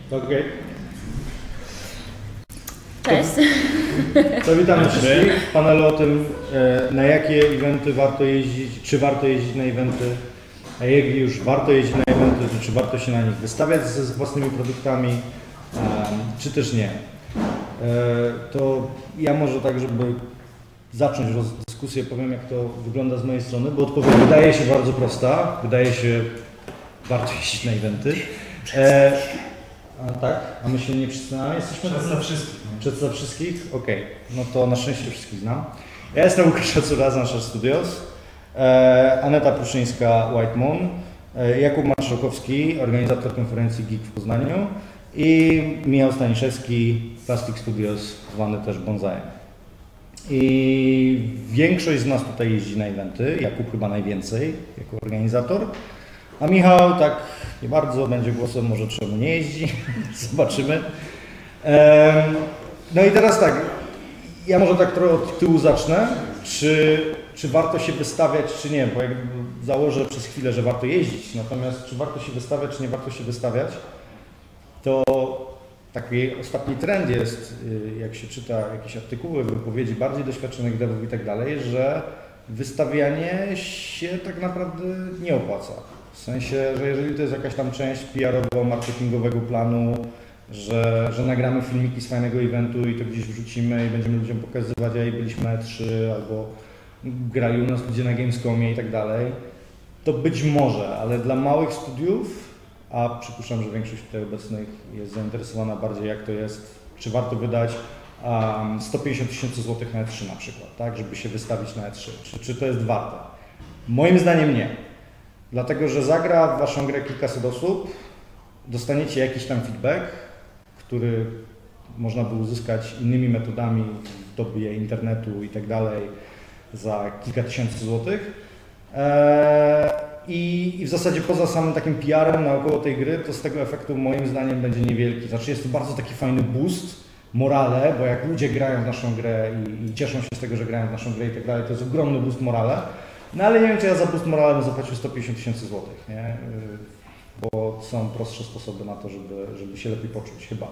Okej. Cześć. To witamy wszystkich w panelu o tym, na jakie eventy warto jeździć, czy warto jeździć na eventy, a jak już warto jeździć na eventy, to czy warto się na nich wystawiać z własnymi produktami, czy też nie. To ja może tak, żeby zacząć dyskusję, powiem jak to wygląda z mojej strony, bo odpowiedź wydaje się bardzo prosta, wydaje się warto jeździć na eventy. A tak? A my się nie wszyscy znamy? Jesteśmy Przedstaw wszystkich. Przedstaw wszystkich? Okej. No to na szczęście wszystkich znam. Ja jestem Łukasz Acura z Nasher Studios, Aneta Pruszyńska, White Moon, Jakub Marszałkowski, organizator konferencji Geek w Poznaniu i Michał Staniszewski, Plastic Studios, zwany też Bonsaiem. I większość z nas tutaj jeździ na eventy, Jakub chyba najwięcej jako organizator, a Michał tak nie bardzo, będzie głosem, może czemu nie jeździ, zobaczymy. No i teraz tak, ja może tak trochę od tyłu zacznę, czy warto się wystawiać, czy nie, bo jakby założę przez chwilę, że warto jeździć, natomiast czy warto się wystawiać, czy nie warto się wystawiać, to taki ostatni trend jest, jak się czyta jakieś artykuły, wypowiedzi bardziej doświadczonych devów i tak dalej, że wystawianie się tak naprawdę nie opłaca. W sensie, że jeżeli to jest jakaś tam część PR-owo-marketingowego planu, że nagramy filmiki z fajnego eventu i to gdzieś wrzucimy i będziemy ludziom pokazywać, a i byliśmy na E3 albo grali u nas ludzie na Gamescomie i tak dalej, to być może, ale dla małych studiów, a przypuszczam, że większość tutaj obecnych jest zainteresowana bardziej jak to jest, czy warto wydać 150 000 złotych na E3 na przykład, tak, żeby się wystawić na E3, czy to jest warte? Moim zdaniem nie. Dlatego, że zagra w waszą grę kilkaset osób, dostaniecie jakiś tam feedback, który można by uzyskać innymi metodami w dobie internetu i tak dalej za kilka tysięcy złotych. I w zasadzie poza samym takim PR-em naokoło tej gry, to z tego efektu moim zdaniem będzie niewielki. Znaczy jest to bardzo taki fajny boost, morale, bo jak ludzie grają w naszą grę i cieszą się z tego, że grają w naszą grę i tak dalej, to jest ogromny boost morale. No ale nie wiem, czy ja za boost morale bym zapłacił 150 000 złotych, nie? Bo są prostsze sposoby na to, żeby się lepiej poczuć, chyba.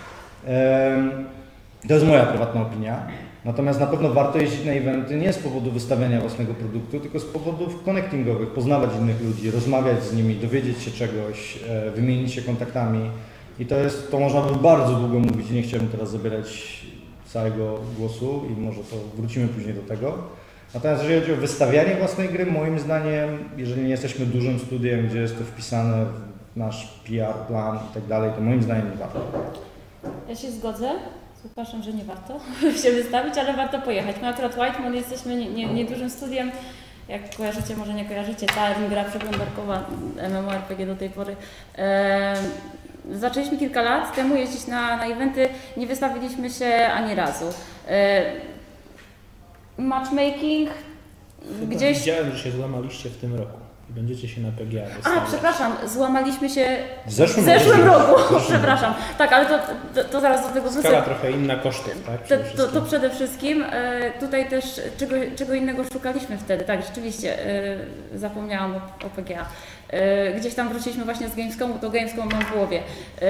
To jest moja prywatna opinia. Natomiast na pewno warto jeździć na eventy nie z powodu wystawiania własnego produktu, tylko z powodów connectingowych, poznawać innych ludzi, rozmawiać z nimi, dowiedzieć się czegoś, wymienić się kontaktami. I to można by bardzo długo mówić, nie chciałbym teraz zabierać całego głosu i może to wrócimy później do tego. Natomiast jeżeli chodzi o wystawianie własnej gry, moim zdaniem, jeżeli nie jesteśmy dużym studiem, gdzie jest to wpisane w nasz PR plan i tak dalej, to moim zdaniem nie warto. Ja się zgodzę z Łukaszem, że nie warto się wystawić, ale warto pojechać. My akurat White Moon jesteśmy niedużym studiem. Jak kojarzycie, może nie kojarzycie, ta gra przeglądarkowa MMORPG do tej pory. Zaczęliśmy kilka lat temu jeździć na eventy, nie wystawiliśmy się ani razu. Matchmaking gdzieś... Widziałem, że się złamaliście w tym roku i będziecie się na PGA wystawiać. A, przepraszam, złamaliśmy się w zeszłym roku. Przepraszam. Tak, ale to zaraz do tego wrócę. Skala trochę inna kosztów, tak? To przede wszystkim. Tutaj też czego innego szukaliśmy wtedy. Tak, rzeczywiście, zapomniałam o PGA. Gdzieś tam wróciliśmy właśnie z Gamescomu, to Gamescom mam w głowie.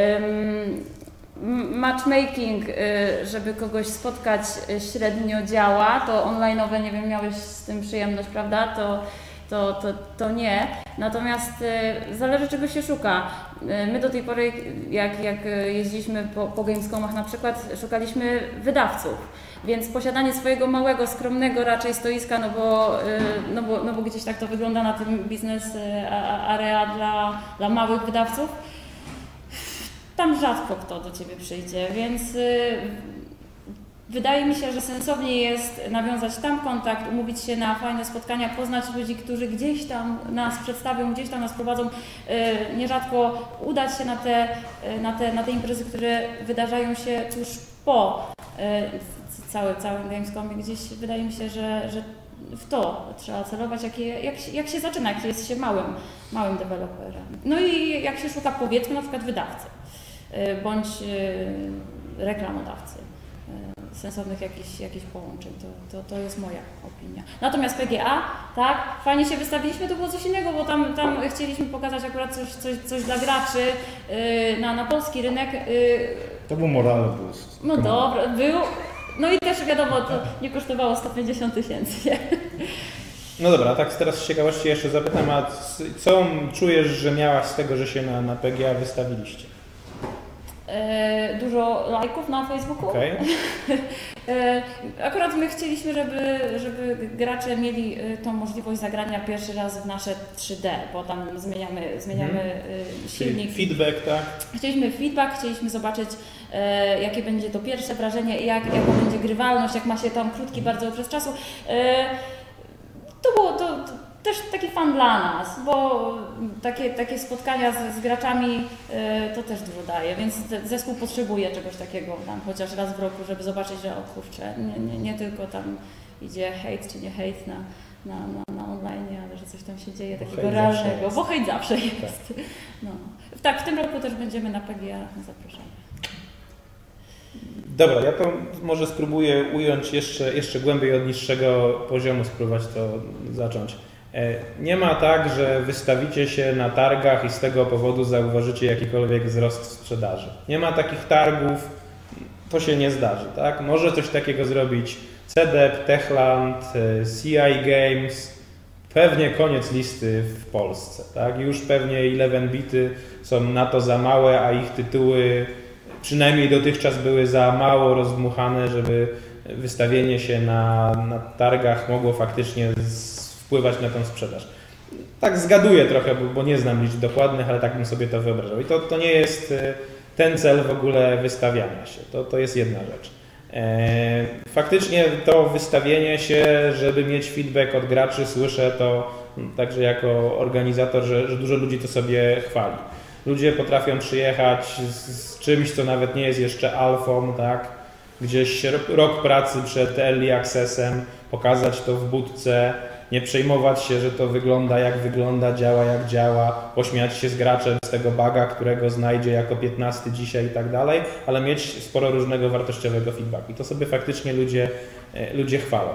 Matchmaking, żeby kogoś spotkać, średnio działa, to online'owe, nie wiem, miałeś z tym przyjemność, prawda? To nie. Natomiast zależy, czego się szuka. My do tej pory, jak jeździliśmy po Gamescomach na przykład, szukaliśmy wydawców. Więc posiadanie swojego małego, skromnego raczej stoiska, no bo gdzieś tak to wygląda na tym biznes area dla małych wydawców, tam rzadko kto do Ciebie przyjdzie, więc wydaje mi się, że sensowniej jest nawiązać tam kontakt, umówić się na fajne spotkania, poznać ludzi, którzy gdzieś tam nas przedstawią, gdzieś tam nas prowadzą. Nierzadko udać się na te imprezy, które wydarzają się tuż po całym Gamescomie. Gdzieś wydaje mi się, że w to trzeba celować, jak się zaczyna, jak jest się małym deweloperem. No i jak się szuka, powiedzmy, na przykład wydawcy bądź reklamodawcy. sensownych jakichś połączeń. To jest moja opinia. Natomiast PGA, tak, fajnie się wystawiliśmy, to było coś innego, bo tam chcieliśmy pokazać akurat coś dla graczy na polski rynek. To był morale boost. No dobra, był. No i też wiadomo, to nie kosztowało 150 000. No dobra, tak teraz z ciekawości jeszcze zapytam, a co czujesz, że miałaś z tego, że się na PGA wystawiliście? Dużo lajków na Facebooku. Okay. Akurat my chcieliśmy, żeby gracze mieli tą możliwość zagrania pierwszy raz w nasze 3D, bo tam zmieniamy silnik. Feedback, tak? Chcieliśmy feedback, chcieliśmy zobaczyć, jakie będzie to pierwsze wrażenie, jaka będzie grywalność, jak ma się tam krótki bardzo okres czasu. To było też taki fan dla nas, bo takie spotkania z graczami to też dużo daje, więc zespół potrzebuje czegoś takiego tam chociaż raz w roku, żeby zobaczyć, że o kurczę, nie tylko tam idzie hejt czy nie hejt na online, ale że coś tam się dzieje takiego realnego, bo hejt zawsze jest. Tak. No. Tak, w tym roku też będziemy na PGA zaproszeni. Dobra, ja to może spróbuję ująć jeszcze głębiej od niższego poziomu, spróbować to zacząć. Nie ma tak, że wystawicie się na targach i z tego powodu zauważycie jakikolwiek wzrost sprzedaży. Nie ma takich targów, to się nie zdarzy, tak? Może coś takiego zrobić CDEP, Techland, CI Games, pewnie koniec listy w Polsce, tak? Już pewnie 11-bity są na to za małe, a ich tytuły przynajmniej dotychczas były za mało rozdmuchane, żeby wystawienie się na targach mogło faktycznie wpływać na tą sprzedaż. Tak zgaduję trochę, bo nie znam liczb dokładnych, ale tak bym sobie to wyobrażał. I to nie jest ten cel w ogóle wystawiania się. To jest jedna rzecz. Faktycznie to wystawienie się, żeby mieć feedback od graczy, słyszę to także jako organizator, że dużo ludzi to sobie chwali. Ludzie potrafią przyjechać z czymś, co nawet nie jest jeszcze alfą, tak? Gdzieś rok pracy przed early accessem, pokazać to w budce, nie przejmować się, że to wygląda jak wygląda, działa jak działa, pośmiać się z graczem z tego buga, którego znajdzie jako 15 dzisiaj i tak dalej, ale mieć sporo różnego wartościowego feedbacku. I to sobie faktycznie ludzie chwalą.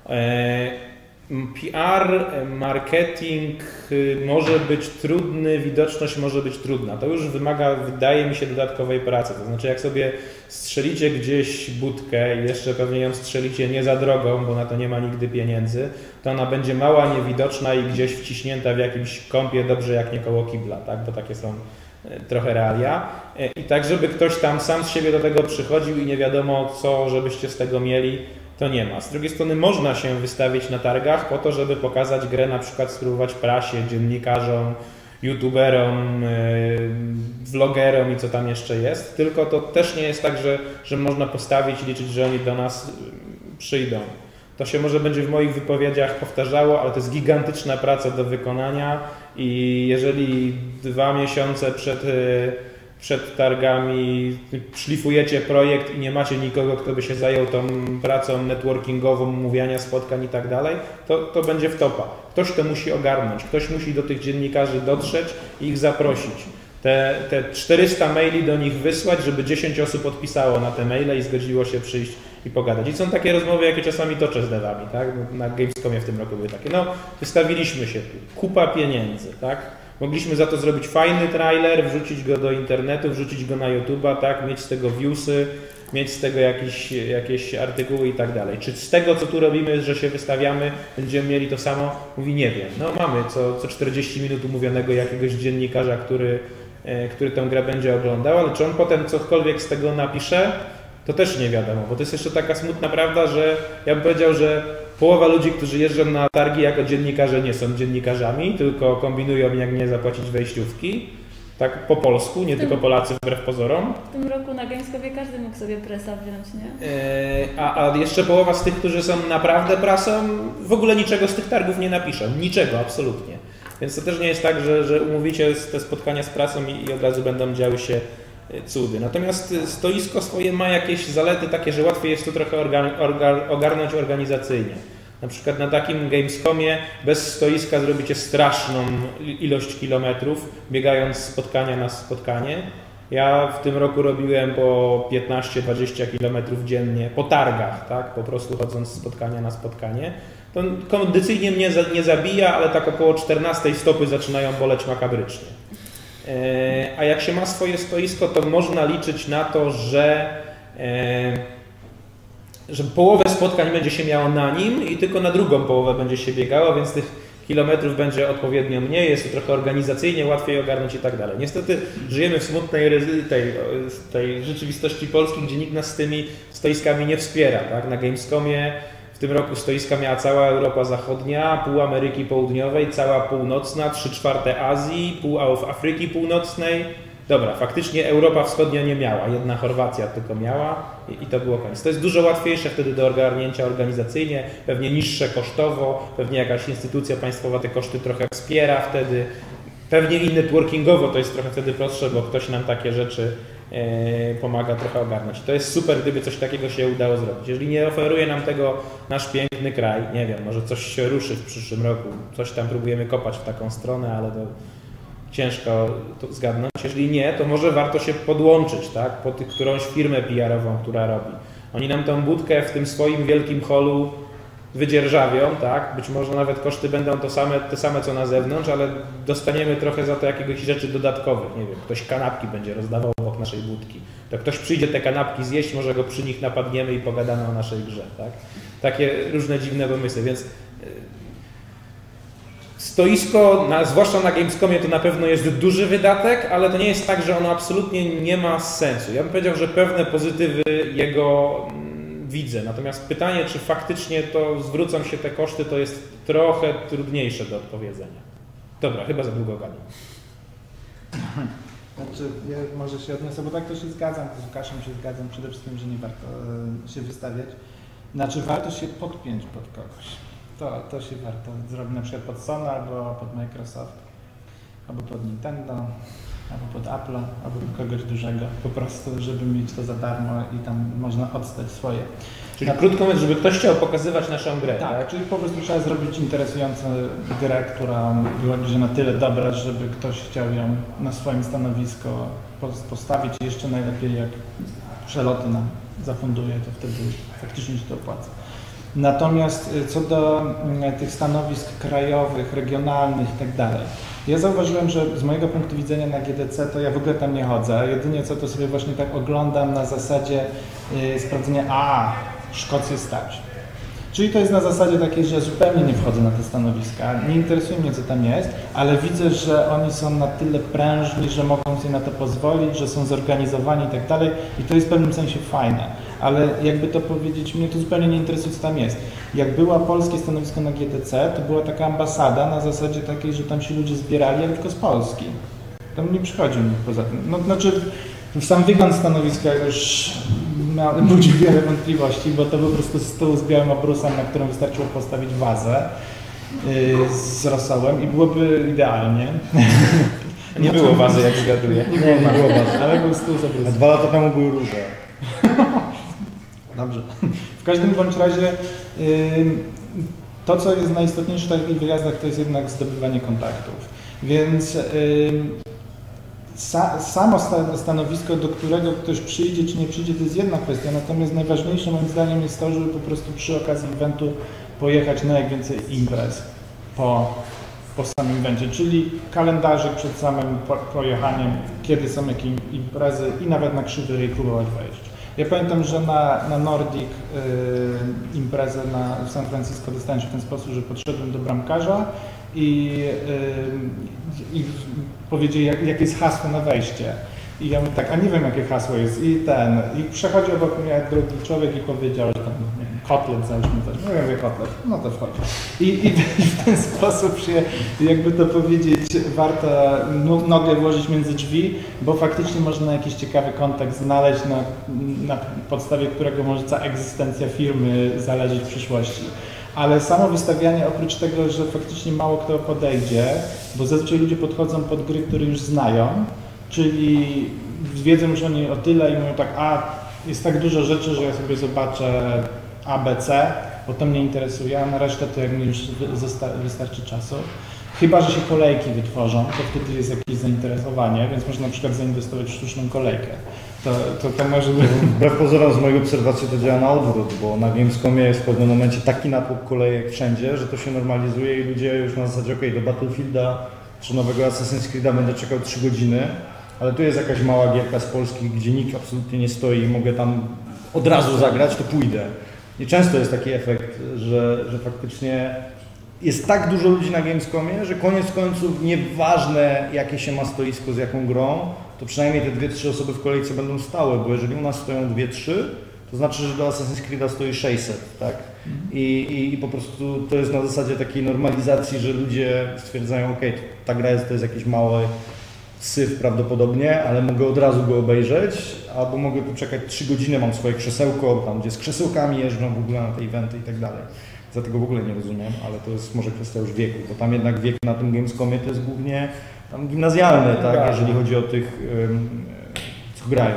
PR, marketing może być trudny, widoczność może być trudna. To już wymaga, wydaje mi się, dodatkowej pracy. To znaczy, jak sobie strzelicie gdzieś budkę i jeszcze pewnie ją strzelicie nie za drogą, bo na to nie ma nigdy pieniędzy, to ona będzie mała, niewidoczna i gdzieś wciśnięta w jakimś kąpie, dobrze jak nie koło kibla, tak? Bo takie są trochę realia. I tak, żeby ktoś tam sam z siebie do tego przychodził i nie wiadomo co, żebyście z tego mieli, to nie ma. Z drugiej strony można się wystawić na targach po to, żeby pokazać grę, na przykład spróbować prasie, dziennikarzom, youtuberom, vlogerom i co tam jeszcze jest. Tylko to też nie jest tak, że można postawić i liczyć, że oni do nas przyjdą. To się może będzie w moich wypowiedziach powtarzało, ale to jest gigantyczna praca do wykonania i jeżeli 2 miesiące przed targami szlifujecie projekt i nie macie nikogo, kto by się zajął tą pracą networkingową, mówiania spotkań i tak dalej, to będzie wtopa. Ktoś to musi ogarnąć, ktoś musi do tych dziennikarzy dotrzeć i ich zaprosić. Te 400 maili do nich wysłać, żeby 10 osób odpisało na te maile i zgodziło się przyjść i pogadać. I są takie rozmowy, jakie czasami toczę z devami, tak? Na Gamescomie w tym roku były takie. No, wystawiliśmy się tu, kupa pieniędzy, tak? Mogliśmy za to zrobić fajny trailer, wrzucić go do internetu, wrzucić go na YouTube'a, tak? Mieć z tego viewsy, mieć z tego jakieś artykuły i tak dalej. Czy z tego, co tu robimy, że się wystawiamy, będziemy mieli to samo? Mówi, nie wiem. No mamy co 40 minut umówionego jakiegoś dziennikarza, który tę grę będzie oglądał, ale czy on potem cokolwiek z tego napisze, to też nie wiadomo, bo to jest jeszcze taka smutna prawda, że ja bym powiedział, że połowa ludzi, którzy jeżdżą na targi jako dziennikarze, nie są dziennikarzami, tylko kombinują, jak nie zapłacić wejściówki. Tak po polsku, nie tylko Polacy wbrew pozorom. W tym roku na Gamescomie każdy mógł sobie presa wziąć, nie? A jeszcze połowa z tych, którzy są naprawdę prasą, w ogóle niczego z tych targów nie napiszą. Niczego, absolutnie. Więc to też nie jest tak, że umówicie te spotkania z prasą i od razu będą działy się cudy. Natomiast stoisko swoje ma jakieś zalety takie, że łatwiej jest to trochę ogarnąć organizacyjnie. Na przykład na takim Gamescomie bez stoiska zrobicie straszną ilość kilometrów, biegając z spotkania na spotkanie. Ja w tym roku robiłem po 15-20 km dziennie po targach, tak? Po prostu chodząc z spotkania na spotkanie. To kondycyjnie mnie nie zabija, ale tak około 14 stopy zaczynają boleć makabrycznie. A jak się ma swoje stoisko, to można liczyć na to, że połowę spotkań będzie się miało na nim i tylko na drugą połowę będzie się biegało, więc tych kilometrów będzie odpowiednio mniej, jest to trochę organizacyjnie łatwiej ogarnąć i tak dalej. Niestety żyjemy w smutnej tej rzeczywistości Polski, gdzie nikt nas z tymi stoiskami nie wspiera. Tak? Na Gamescomie w tym roku stoiska miała cała Europa Zachodnia, pół Ameryki Południowej, cała Północna, 3/4 Azji, pół Afryki Północnej. Dobra, faktycznie Europa Wschodnia nie miała, jedna Chorwacja tylko miała i to było koniec. To jest dużo łatwiejsze wtedy do ogarnięcia organizacyjnie, pewnie niższe kosztowo, pewnie jakaś instytucja państwowa te koszty trochę wspiera wtedy, pewnie i networkingowo to jest trochę wtedy prostsze, bo ktoś nam takie rzeczy pomaga trochę ogarnąć. To jest super, gdyby coś takiego się udało zrobić. Jeżeli nie oferuje nam tego nasz piękny kraj, nie wiem, może coś się ruszy w przyszłym roku, coś tam próbujemy kopać w taką stronę, ale to ciężko to zgadnąć. Jeżeli nie, to może warto się podłączyć, tak? Pod którąś firmę PR-ową, która robi. Oni nam tą budkę w tym swoim wielkim holu wydzierżawią, tak? Być może nawet koszty będą te same co na zewnątrz, ale dostaniemy trochę za to jakiegoś rzeczy dodatkowych. Nie wiem, ktoś kanapki będzie rozdawał obok naszej budki. To ktoś przyjdzie te kanapki zjeść, może go przy nich napadniemy i pogadamy o naszej grze, tak? Takie różne dziwne pomysły, więc stoisko, zwłaszcza na Gamescomie, to na pewno jest duży wydatek, ale to nie jest tak, że ono absolutnie nie ma sensu. Ja bym powiedział, że pewne pozytywy jego widzę. Natomiast pytanie, czy faktycznie to zwrócą się te koszty, to jest trochę trudniejsze do odpowiedzenia. Dobra, chyba za długo gadam. Znaczy, ja może się odniosę, bo tak to się zgadzam, z Łukaszem się zgadzam przede wszystkim, że nie warto się wystawiać. Znaczy, warto się podpiąć pod kogoś. To się warto zrobić na przykład pod Sony, albo pod Microsoft, albo pod Nintendo, albo pod Apple'a, albo pod kogoś dużego, po prostu, żeby mieć to za darmo i tam można odstać swoje. Czyli krótko mówiąc, żeby ktoś chciał pokazywać naszą grę, tak? Czyli po prostu trzeba zrobić interesującą grę, która będzie na tyle dobra, żeby ktoś chciał ją na swoim stanowisku postawić i jeszcze najlepiej jak przeloty nam zafunduje, to wtedy faktycznie się to opłaca. Natomiast co do tych stanowisk krajowych, regionalnych i tak dalej, ja zauważyłem, że z mojego punktu widzenia na GDC to ja w ogóle tam nie chodzę. Jedynie co to sobie właśnie tak oglądam na zasadzie sprawdzenia, Szkocję stać. Czyli to jest na zasadzie takiej, że zupełnie nie wchodzę na te stanowiska, nie interesuje mnie co tam jest, ale widzę, że oni są na tyle prężni, że mogą sobie na to pozwolić, że są zorganizowani i tak dalej i to jest w pewnym sensie fajne. Ale jakby to powiedzieć, mnie to zupełnie nie interesuje co tam jest. Jak było polskie stanowisko na GDC, to była taka ambasada na zasadzie takiej, że tam się ludzie zbierali, ale tylko z Polski. Tam nie przychodził nikt poza tym. No, znaczy, sam wygląd stanowiska już budzi wiele wątpliwości, bo to po prostu stół z białym obrusem, na którym wystarczyło postawić wazę z rosołem i byłoby idealnie. Nie było wazy, jak zgaduję. Nie było wazy. Ale był stół z obrusem. A 2 lata temu były róże. Dobrze. W każdym bądź razie to, co jest najistotniejsze w takich wyjazdach, to jest jednak zdobywanie kontaktów. Więc samo stanowisko, do którego ktoś przyjdzie czy nie przyjdzie, to jest jedna kwestia, natomiast najważniejsze moim zdaniem jest to, żeby po prostu przy okazji eventu pojechać na jak więcej imprez po samym evencie, czyli kalendarzyk przed samym pojechaniem, kiedy są jakieś imprezy i nawet na Krzywy Ryj próbować wejść. Ja pamiętam, że na Nordic imprezę w San Francisco dostałem się w ten sposób, że podszedłem do bramkarza i powiedział, jakie jest hasło na wejście. I ja mówię tak, a nie wiem jakie hasło jest. I przechodził obok mnie drugi człowiek i powiedział, że tam kotlet załóżmy coś. No ja mówię kotlet, no to wchodzi. I w ten sposób się, jakby to powiedzieć, warto nogę włożyć między drzwi, bo faktycznie można jakiś ciekawy kontakt znaleźć, na podstawie którego może cała egzystencja firmy zależeć w przyszłości. Ale samo wystawianie, oprócz tego, że faktycznie mało kto podejdzie, bo zazwyczaj ludzie podchodzą pod gry, które już znają, czyli wiedzą już o niej o tyle i mówią tak, jest tak dużo rzeczy, że ja sobie zobaczę A, B, C, bo to mnie interesuje, a na resztę to jak mi już wystarczy czasu. Chyba że się kolejki wytworzą, to wtedy jest jakieś zainteresowanie, więc można na przykład zainwestować w sztuczną kolejkę. To może być... Wbrew pozorom z mojej obserwacji to działa na odwrót, bo na Gamescomie jest w pewnym momencie taki natłok kolejek wszędzie, że to się normalizuje i ludzie już na zasadzie do Battlefielda czy nowego Assassin's Creed'a będę czekał 3 godziny, ale tu jest jakaś mała gierka z Polski, gdzie nikt absolutnie nie stoi i mogę tam od razu zagrać, to pójdę. I często jest taki efekt, że faktycznie jest tak dużo ludzi na Gamescomie, że koniec końców nieważne jakie się ma stoisko z jaką grą, to przynajmniej te 2-3 osoby w kolejce będą stałe, bo jeżeli u nas stoją 2-3, to znaczy, że do Assassin's Creed'a stoi 600, tak? I po prostu to jest na zasadzie takiej normalizacji, że ludzie stwierdzają, ok, ta gra to jest jakiś mały syf prawdopodobnie, ale mogę od razu go obejrzeć, albo mogę tu czekać 3 godziny, mam swoje krzesełko, tam gdzie z krzesełkami jeżdżą w ogóle na te eventy i tak dalej. Za tego w ogóle nie rozumiem, ale to jest może kwestia już wieku, bo tam jednak wiek na tym Gamescomie to jest głównie tam gimnazjalny, tak, jeżeli chodzi o tych, co grają.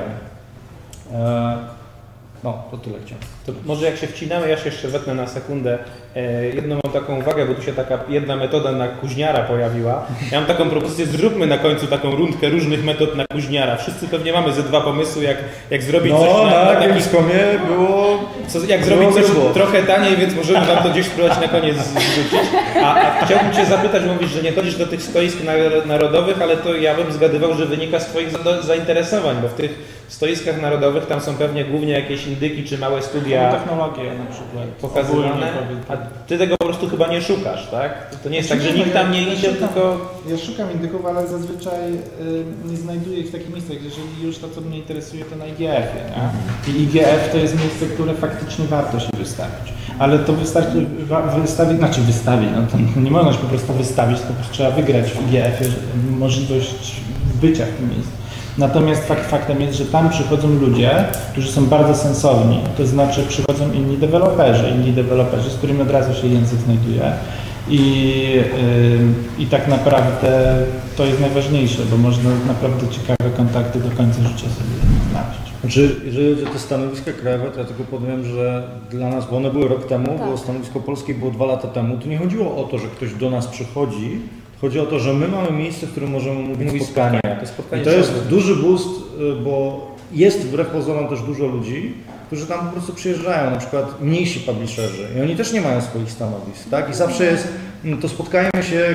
No, to tyle chciałem. To może jak się wcinamy, ja się jeszcze wetnę na sekundę. Jedną mam taką uwagę, bo tu się taka jedna metoda na kuźniara pojawiła. Ja mam taką propozycję, zróbmy na końcu taką rundkę różnych metod na kuźniara. Wszyscy pewnie mamy ze 2 pomysły, jak zrobić coś na Gamescomie było... Jak zrobić coś trochę taniej, więc możemy wam to gdzieś spróbować na koniec zrzucić. A chciałbym cię zapytać, mówisz, że nie chodzisz do tych stoisk narodowych, ale to ja bym zgadywał, że wynika z twoich zainteresowań, bo w tych stoiskach narodowych tam są pewnie głównie jakieś indyki czy małe studia technologie na przykład pokazywane, a ty tego po prostu chyba nie szukasz, tak? To nie jest tak, że nikt tam nie idzie, tylko... Ja szukam indyków, ale zazwyczaj nie znajduję ich w takich miejscach. Jeżeli już to, co mnie interesuje, to na IGF-ie. Nie? I IGF to jest miejsce, które faktycznie warto się wystawić. Ale to wystarczy wystawić, no to nie można się po prostu wystawić, to po prostu trzeba wygrać w IGF-ie możliwość bycia w tym miejscu. Natomiast faktem jest, że tam przychodzą ludzie, którzy są bardzo sensowni, to znaczy przychodzą inni deweloperzy, z którymi od razu się język znajduje i tak naprawdę to jest najważniejsze, bo można naprawdę ciekawe kontakty do końca życia sobie znaleźć. Znaczy, jeżeli chodzi o te stanowiska krajowe, to ja tylko powiem, że dla nas, bo one były rok temu, bo stanowisko polskie było 2 lata temu, to nie chodziło o to, że ktoś do nas przychodzi. Chodzi o to, że my mamy miejsce, w którym możemy mówić spotkanie. I to jest duży boost, bo jest wbrew pozorom też dużo ludzi, którzy tam po prostu przyjeżdżają, na przykład mniejsi publisherzy i oni też nie mają swoich stanowisk, tak? I zawsze jest, to spotkajmy się,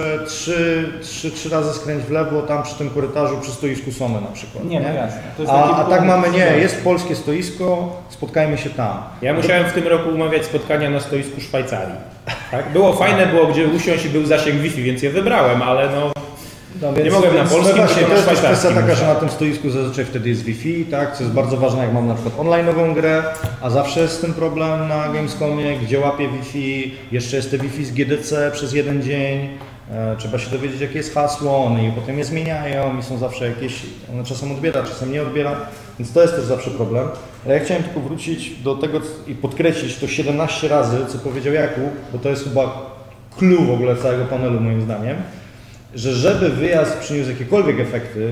3 razy skręć w lewo, tam przy tym korytarzu, przy stoisku Sony na przykład. Nie, no jasne. To jest a tak mamy, jest polskie stoisko, spotkajmy się tam. Ja musiałem w tym roku umawiać spotkania na stoisku Szwajcarii. Tak? Było fajne, było gdzie usiąść i był zasięg Wi-Fi, więc je wybrałem, ale nie mogłem na polskim, właśnie, tylko to jest na kwestia taka, musiałem. że na tym stoisku zazwyczaj wtedy jest Wi-Fi, tak, co jest bardzo ważne, jak mam na przykład online'ową grę, a zawsze jest z tym problem na Gamescomie, gdzie łapie Wi-Fi, jeszcze jest te Wi-Fi z GDC przez 1 dzień, trzeba się dowiedzieć, jakie jest hasło, one i potem je zmieniają i są zawsze jakieś, one czasem odbiera, czasem nie odbiera, więc to jest też zawsze problem. Ale ja chciałem tylko wrócić do tego i podkreślić to 17 razy, co powiedział Jakub, bo to jest chyba clue w ogóle całego panelu moim zdaniem, że żeby wyjazd przyniósł jakiekolwiek efekty,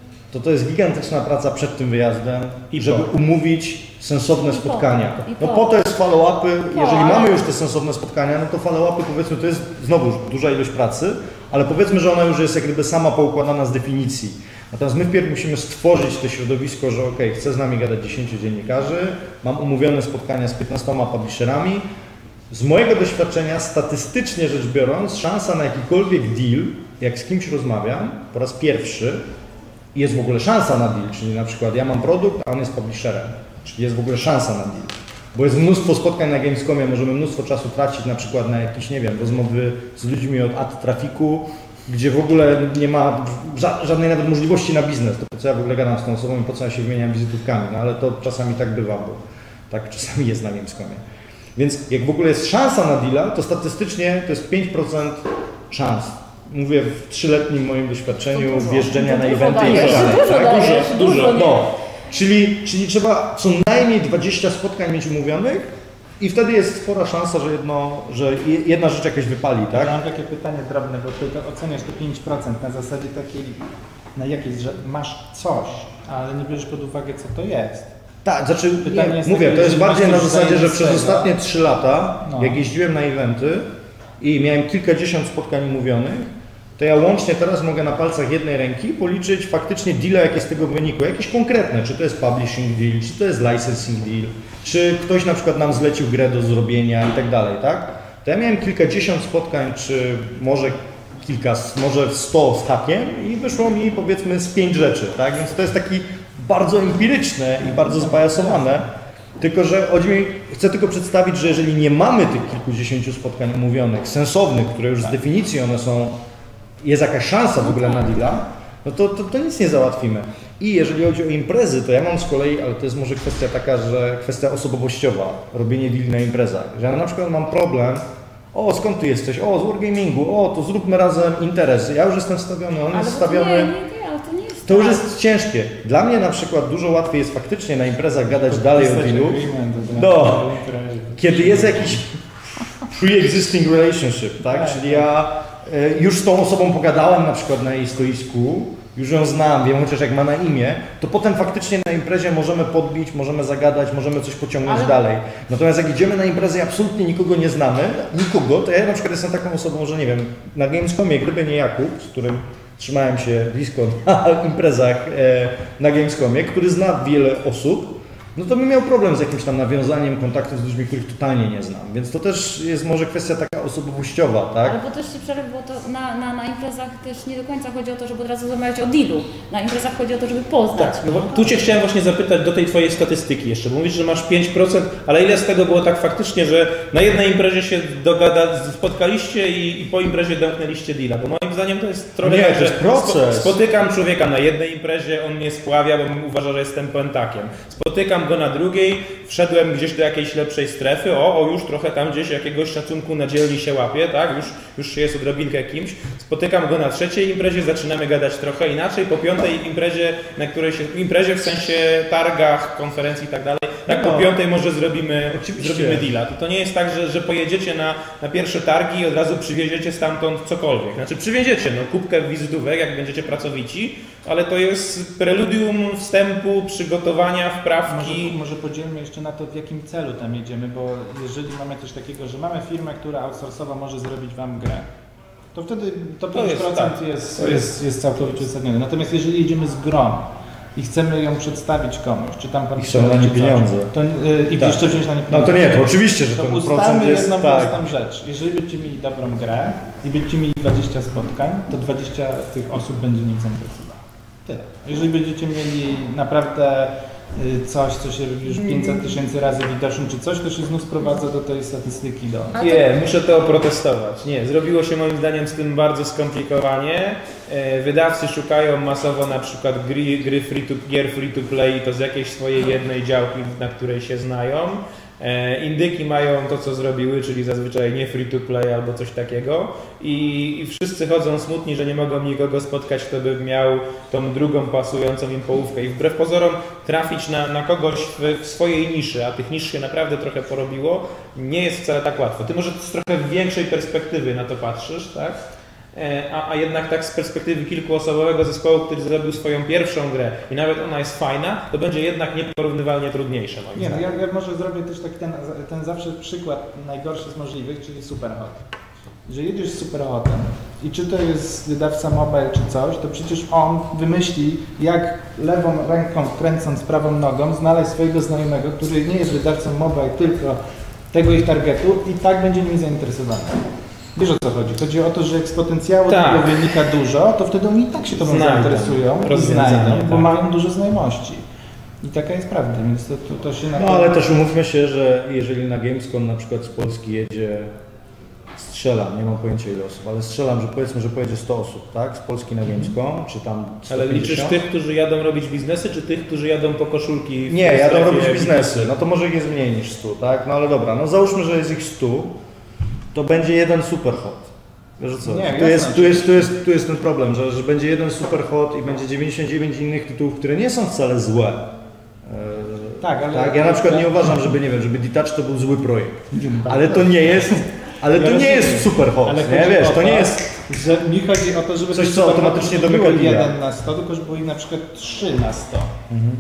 to jest gigantyczna praca przed tym wyjazdem, żeby umówić sensowne spotkania. No po to jest follow-upy, jeżeli mamy już te sensowne spotkania, no to follow-upy powiedzmy to jest znowu duża ilość pracy, ale powiedzmy, że ona już jest jak gdyby sama poukładana z definicji. Natomiast my wpierw musimy stworzyć to środowisko, że chce z nami gadać 10 dziennikarzy, mam umówione spotkania z 15 publisherami. Z mojego doświadczenia, statystycznie rzecz biorąc, szansa na jakikolwiek deal, jak z kimś rozmawiam po raz pierwszy, jest w ogóle szansa na deal, czyli na przykład ja mam produkt, a on jest publisherem, czyli jest w ogóle szansa na deal. Bo jest mnóstwo spotkań na Gamescomie, możemy mnóstwo czasu tracić na przykład na jakieś, nie wiem, rozmowy z ludźmi od ad trafiku, gdzie w ogóle nie ma żadnej nawet możliwości na biznes. To po co ja w ogóle gadam z tą osobą i po co ja się wymieniam wizytówkami, no ale to czasami tak bywa, bo tak czasami jest na Gamescomie. Więc jak w ogóle jest szansa na deala, to statystycznie to jest 5% szans. Mówię w 3-letnim moim doświadczeniu wjeżdżenia na eventy i tak dalej. Dużo. No. Czyli trzeba co najmniej 20 spotkań mieć umówionych i wtedy jest spora szansa, że jedna rzecz jakaś wypali, tak? Ja mam takie pytanie drobne, bo ty to oceniasz te 5% na zasadzie takiej, na jakiejś, że masz coś, ale nie bierzesz pod uwagę, co to jest. Tak, znaczy, mówię, to jest bardziej na zasadzie, że przez ostatnie 3 lata, jak jeździłem na eventy, i miałem kilkadziesiąt spotkań umówionych, to ja łącznie teraz mogę na palcach jednej ręki policzyć faktycznie deale, jakie z tego wynikły, jakieś konkretne, czy to jest publishing deal, czy to jest licensing deal, czy ktoś na przykład nam zlecił grę do zrobienia i tak dalej, tak? To ja miałem kilkadziesiąt spotkań, czy może może 100 z hakiem i wyszło mi powiedzmy z 5 rzeczy, tak? Więc to jest taki bardzo empiryczne i bardzo zbajasowane, tylko że chcę tylko przedstawić, że jeżeli nie mamy tych kilkudziesięciu spotkań umówionych, sensownych, które już z definicji one są, jest jakaś szansa w ogóle na deala, no to nic nie załatwimy. I jeżeli chodzi o imprezy, to ja mam z kolei, ale to jest może kwestia taka, że kwestia osobowościowa, robienie deal na imprezach, że ja na przykład mam problem, o skąd ty jesteś, o z Wargamingu, o to zróbmy razem interesy, ja już jestem wstawiony, on jest wstawiony. Ale to nie jest to już jest ciężkie. Dla mnie na przykład dużo łatwiej jest faktycznie na imprezach gadać dalej o dealu, kiedy jest jakiś pre-existing relationship, tak? Czyli ja już z tą osobą pogadałem na przykład na jej stoisku, już ją znam, wiem chociaż jak ma na imię, to potem faktycznie na imprezie możemy podbić, możemy zagadać, możemy coś pociągnąć dalej. Natomiast jak idziemy na imprezę i absolutnie nikogo nie znamy, to ja na przykład jestem taką osobą, że nie wiem, na Gamescomie, gdyby nie Jakub, z którym trzymałem się blisko na imprezach na Gamescomie, który zna wiele osób, no to bym miał problem z jakimś tam nawiązaniem kontaktów z ludźmi, których totalnie nie znam. Więc to też jest może kwestia taka osobowościowa, tak? Ale bo też się przerwę, bo to na imprezach też nie do końca chodzi o to, żeby od razu rozmawiać o dealu. Na imprezach chodzi o to, żeby poznać. Tak, no tu Cię chciałem właśnie zapytać do tej Twojej statystyki jeszcze, bo mówisz, że masz 5%, ale ile z tego było tak faktycznie, że na jednej imprezie się spotkaliście i po imprezie domknęliście deala? Bo moim zdaniem to jest trochę nie, tak, to jest proces. Spotykam człowieka na jednej imprezie, on mnie spławia, bo uważa, że jestem pętakiem. Spotykam go na drugiej, wszedłem gdzieś do jakiejś lepszej strefy, już trochę tam gdzieś jakiegoś szacunku na dzielni się łapie, tak? Już się jest odrobinkę kimś. Spotykam go na trzeciej imprezie, zaczynamy gadać trochę inaczej, po piątej imprezie, imprezie w sensie targach, konferencji i tak dalej, tak po piątej może zrobimy deala. To nie jest tak, że pojedziecie na pierwsze targi i od razu przywieziecie stamtąd cokolwiek. Znaczy przywieziecie kubkę wizytówek, jak będziecie pracowici, ale to jest preludium wstępu, przygotowania, wprawki. Może podzielmy jeszcze na to, w jakim celu tam jedziemy, bo jeżeli mamy coś takiego, że mamy firmę, która outsourcowa może zrobić Wam grę, to wtedy to 5% jest całkowicie uzasadnione. Natomiast jeżeli jedziemy z grą i chcemy ją przedstawić komuś, czy tam i chcą na nie pieniądze. Jeszcze wziąć na nie pieniądze. No to nie, to oczywiście, że to ten ustalmy procent jest jedną prostą rzecz. Jeżeli będziecie mieli dobrą grę i będziecie mieli 20 spotkań, to 20 tych osób będzie nim zainteresowało. Tyle. Jeżeli będziecie mieli naprawdę coś, co się już 500 tysięcy razy widoczne, czy coś, to się znów sprowadza do tej statystyki. Nie, muszę to oprotestować. Nie, zrobiło się moim zdaniem z tym bardzo skomplikowanie. Wydawcy szukają masowo na przykład gier free to play i to z jakiejś swojej jednej działki, na której się znają. Indyki mają to, co zrobiły, czyli zazwyczaj nie free to play albo coś takiego i wszyscy chodzą smutni, że nie mogą nikogo spotkać, kto by miał tą drugą pasującą im połówkę i wbrew pozorom trafić na kogoś w swojej niszy, a tych nisz się naprawdę trochę porobiło, nie jest wcale tak łatwo. Ty może z trochę większej perspektywy na to patrzysz, tak? A jednak tak z perspektywy kilkuosobowego zespołu, który zrobił swoją pierwszą grę i nawet ona jest fajna, to będzie jednak nieporównywalnie trudniejsze moim zdaniem. Ja może zrobię też taki ten zawsze przykład najgorszy z możliwych, czyli Superhot. Że jedziesz z Superhotem i czy to jest wydawca mobile czy coś, to przecież on wymyśli, jak lewą ręką kręcąc prawą nogą znaleźć swojego znajomego, który nie jest wydawcą mobile, tylko tego ich targetu i tak będzie nimi zainteresowany. Wiesz, o co chodzi? Chodzi o to, że jak z potencjału tego wynika dużo, to wtedy oni i tak się tobą zainteresują i znajdą, bo mają dużo znajomości. I taka jest prawda, więc to się na ale też umówmy się, że jeżeli na Gamescom na przykład z Polski jedzie, strzelam, nie mam pojęcia ile osób, ale strzelam, że powiedzmy, że pojedzie 100 osób, tak? Z Polski na Gamescom, czy tam 150. Ale liczysz tych, którzy jadą robić biznesy, czy tych, którzy jadą po koszulki? Nie, jadą robić biznesy. No to może ich jest mniej niż 100, tak? No ale dobra, no załóżmy, że jest ich 100, to będzie jeden Superhot. Wiesz co? Tu jest ten problem, że będzie jeden Superhot i będzie 99 innych tytułów, które nie są wcale złe. Ja na przykład nie uważam, żeby Detach to był zły projekt. Ale to nie jest. Ale to nie jest Superhot, nie? Wiesz, to nie jest... Że mi chodzi o to, żeby coś, co automatycznie domyka 1 na 100, tylko żeby było ich na przykład 3 na 100.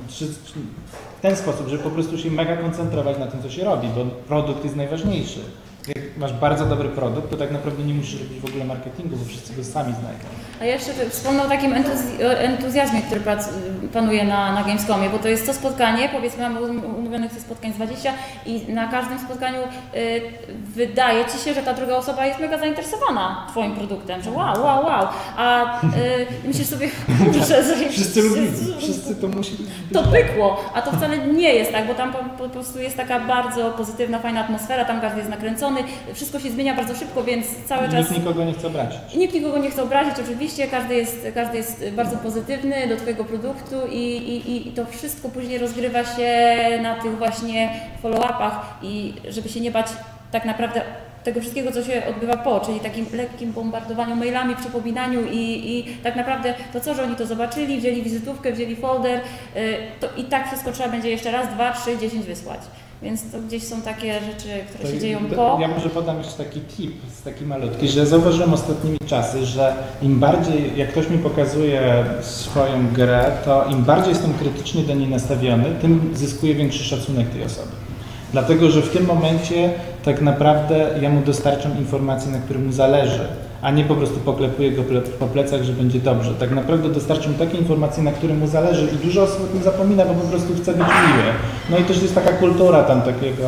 W ten sposób, żeby po prostu się mega koncentrować na tym, co się robi, bo produkt jest najważniejszy. Jak masz bardzo dobry produkt, to tak naprawdę nie musisz robić w ogóle marketingu, bo wszyscy go sami znajdą. A jeszcze wspomnę o takim entuzjazmie, który panuje na Gamescomie, bo to jest co spotkanie, powiedzmy mamy umówionych tych spotkań z 20 i na każdym spotkaniu wydaje Ci się, że ta druga osoba jest mega zainteresowana Twoim produktem, że wow, a myślisz sobie, kurczę, Wszyscy lubili, wszyscy to musi być. To pykło, a to wcale nie jest tak, bo tam po prostu jest taka bardzo pozytywna, fajna atmosfera, tam każdy jest nakręcony, wszystko się zmienia bardzo szybko, więc cały czas... Nikt nikogo nie chce obrazić. Nikt nikogo nie chce obrazić, oczywiście, każdy jest bardzo pozytywny do Twojego produktu i to wszystko później rozgrywa się na tych właśnie follow-upach i żeby się nie bać tak naprawdę tego wszystkiego, co się odbywa po, czyli takim lekkim bombardowaniu mailami, przypominaniu i tak naprawdę to co, że oni to zobaczyli, wzięli wizytówkę, wzięli folder, to i tak wszystko trzeba będzie jeszcze raz, 2, 3, 10 wysłać. Więc to gdzieś są takie rzeczy, które się dzieją po. Ja może podam jeszcze taki tip, taki malutki, że zauważyłem ostatnimi czasy, że im bardziej, jak ktoś mi pokazuje swoją grę, to im bardziej jestem krytycznie do niej nastawiony, tym zyskuję większy szacunek tej osoby. Dlatego, że w tym momencie tak naprawdę ja mu dostarczam informacji, na których mu zależy, a nie po prostu poklepuję go po plecach, że będzie dobrze. Tak naprawdę dostarczam takie informacje, na które mu zależy i dużo osób o tym zapomina, bo po prostu chce być miły. No i też jest taka kultura tam takiego,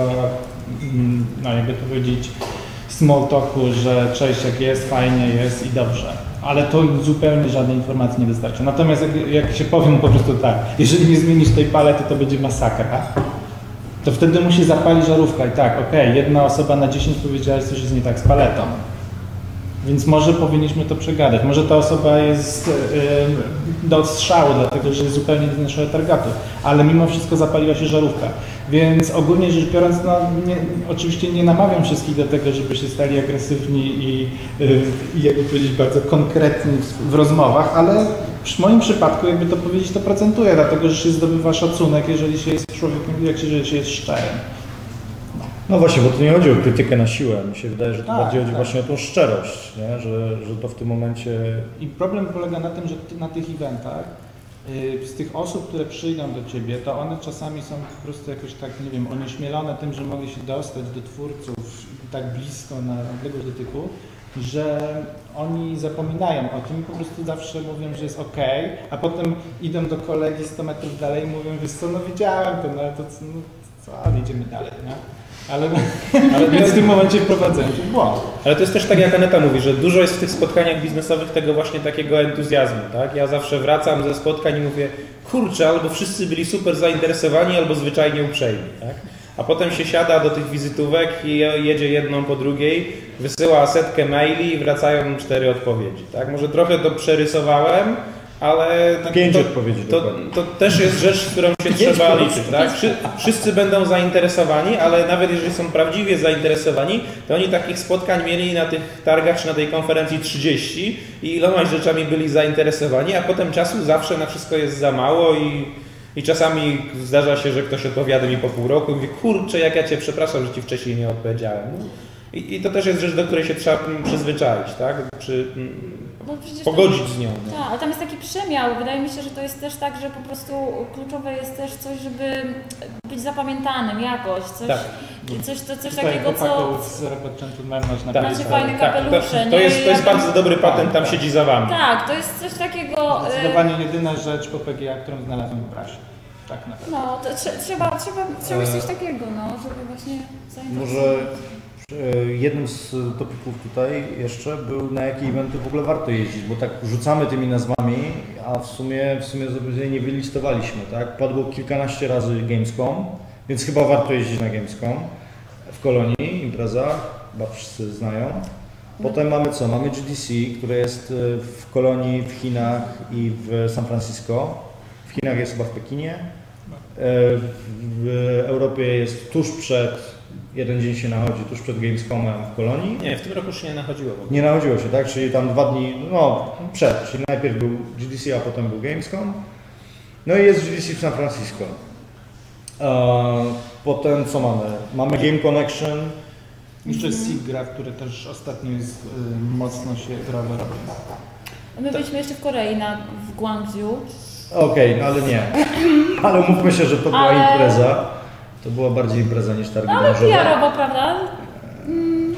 no jakby to powiedzieć, small talku, że cześć, jak jest, fajnie jest i dobrze. Ale to zupełnie żadnej informacji nie wystarczy. Natomiast jak się powiem po prostu tak, jeżeli nie zmienisz tej palety, to będzie masakra, to wtedy musi zapalić żarówka i tak, okej, jedna osoba na 10 powiedziała, że coś jest nie tak z paletą. Więc może powinniśmy to przegadać. Może ta osoba jest do odstrzału, dlatego że jest zupełnie z naszego targetu, ale mimo wszystko zapaliła się żarówka. Więc ogólnie rzecz biorąc, no, oczywiście nie namawiam wszystkich do tego, żeby się stali agresywni i jakby powiedzieć bardzo konkretni w rozmowach, ale w moim przypadku, jakby to powiedzieć, to procentuje, dlatego że się zdobywa szacunek, jeżeli się jest człowiekiem, jeżeli się jest szczerym. No właśnie, bo tu nie chodzi o krytykę na siłę. Mi się wydaje, że to bardziej chodzi właśnie o tą szczerość, nie? Że to w tym momencie... I problem polega na tym, że na tych eventach z tych osób, które przyjdą do Ciebie, to one czasami są po prostu jakoś tak, nie wiem, onieśmielone tym, że mogli się dostać do twórców tak blisko na odległość dotyku, że oni zapominają o tym i po prostu zawsze mówią, że jest ok, a potem idą do kolegi 100 metrów dalej i mówią, wiesz co, no widziałem to, no to co, idziemy dalej, nie? Ale więc w tym momencie wprowadzenie się w błąd. Ale to jest też tak, jak Aneta mówi, że dużo jest w tych spotkaniach biznesowych tego właśnie takiego entuzjazmu, tak? Ja zawsze wracam ze spotkań i mówię, kurczę, albo wszyscy byli super zainteresowani, albo zwyczajnie uprzejmi, tak? A potem się siada do tych wizytówek i jedzie jedną po drugiej, wysyła setkę maili i wracają 4 odpowiedzi, tak? Może trochę to przerysowałem, ale 5 odpowiedzi to też jest rzecz, z którą się trzeba liczyć. Tak? Wszyscy będą zainteresowani, ale nawet jeżeli są prawdziwie zainteresowani, to oni takich spotkań mieli na tych targach czy na tej konferencji 30 i ilomaś rzeczami byli zainteresowani, a potem czasu zawsze na wszystko jest za mało i czasami zdarza się, że ktoś odpowiada mi po pół roku i mówi, kurczę, jak ja Cię przepraszam, że Ci wcześniej nie odpowiedziałem. I to też jest rzecz, do której się trzeba przyzwyczaić, tak? Pogodzić z nią. No. Tak, ale tam jest taki przemiał. Wydaje mi się, że to jest też tak, że po prostu kluczowe jest też coś, żeby być zapamiętanym jakoś. Coś takiego, co... z Robot Gentleman można Macie fajne kapelusze. To jest bardzo dobry patent, tam siedzi za Wami. Tak, to jest coś takiego... Zdecydowanie jedyna rzecz po PGA, którą znalazłem w prasie. Tak naprawdę. No, to trzeba mieć coś takiego, no, żeby właśnie zainteresować. Może jednym z topików tutaj jeszcze był, na jakie eventy w ogóle warto jeździć, bo tak rzucamy tymi nazwami, a w sumie nie wylistowaliśmy, tak? Padło kilkanaście razy Gamescom, więc chyba warto jeździć na Gamescom. W Kolonii impreza, chyba wszyscy znają. Potem mamy co? Mamy GDC, które jest w Kolonii, w Chinach i w San Francisco. W Chinach jest chyba w Pekinie. W Europie jest tuż przed, jeden dzień się nachodzi, tuż przed Gamescomem w Kolonii. Nie, w tym roku się nie nachodziło. Nie nachodziło się, tak? Czyli tam 2 dni, no przed, czyli najpierw był GDC, a potem był Gamescom. No i jest GDC w San Francisco. Potem co mamy? Mamy Game Connection. Jeszcze jest SIGGRAPH, który też ostatnio jest mocno się growo robi. My byliśmy jeszcze w Korei, w Gwangju. Okej, no ale nie. Ale umówmy się, że to była impreza. To była bardziej impreza niż targi ale branżowe. PR-owo, prawda?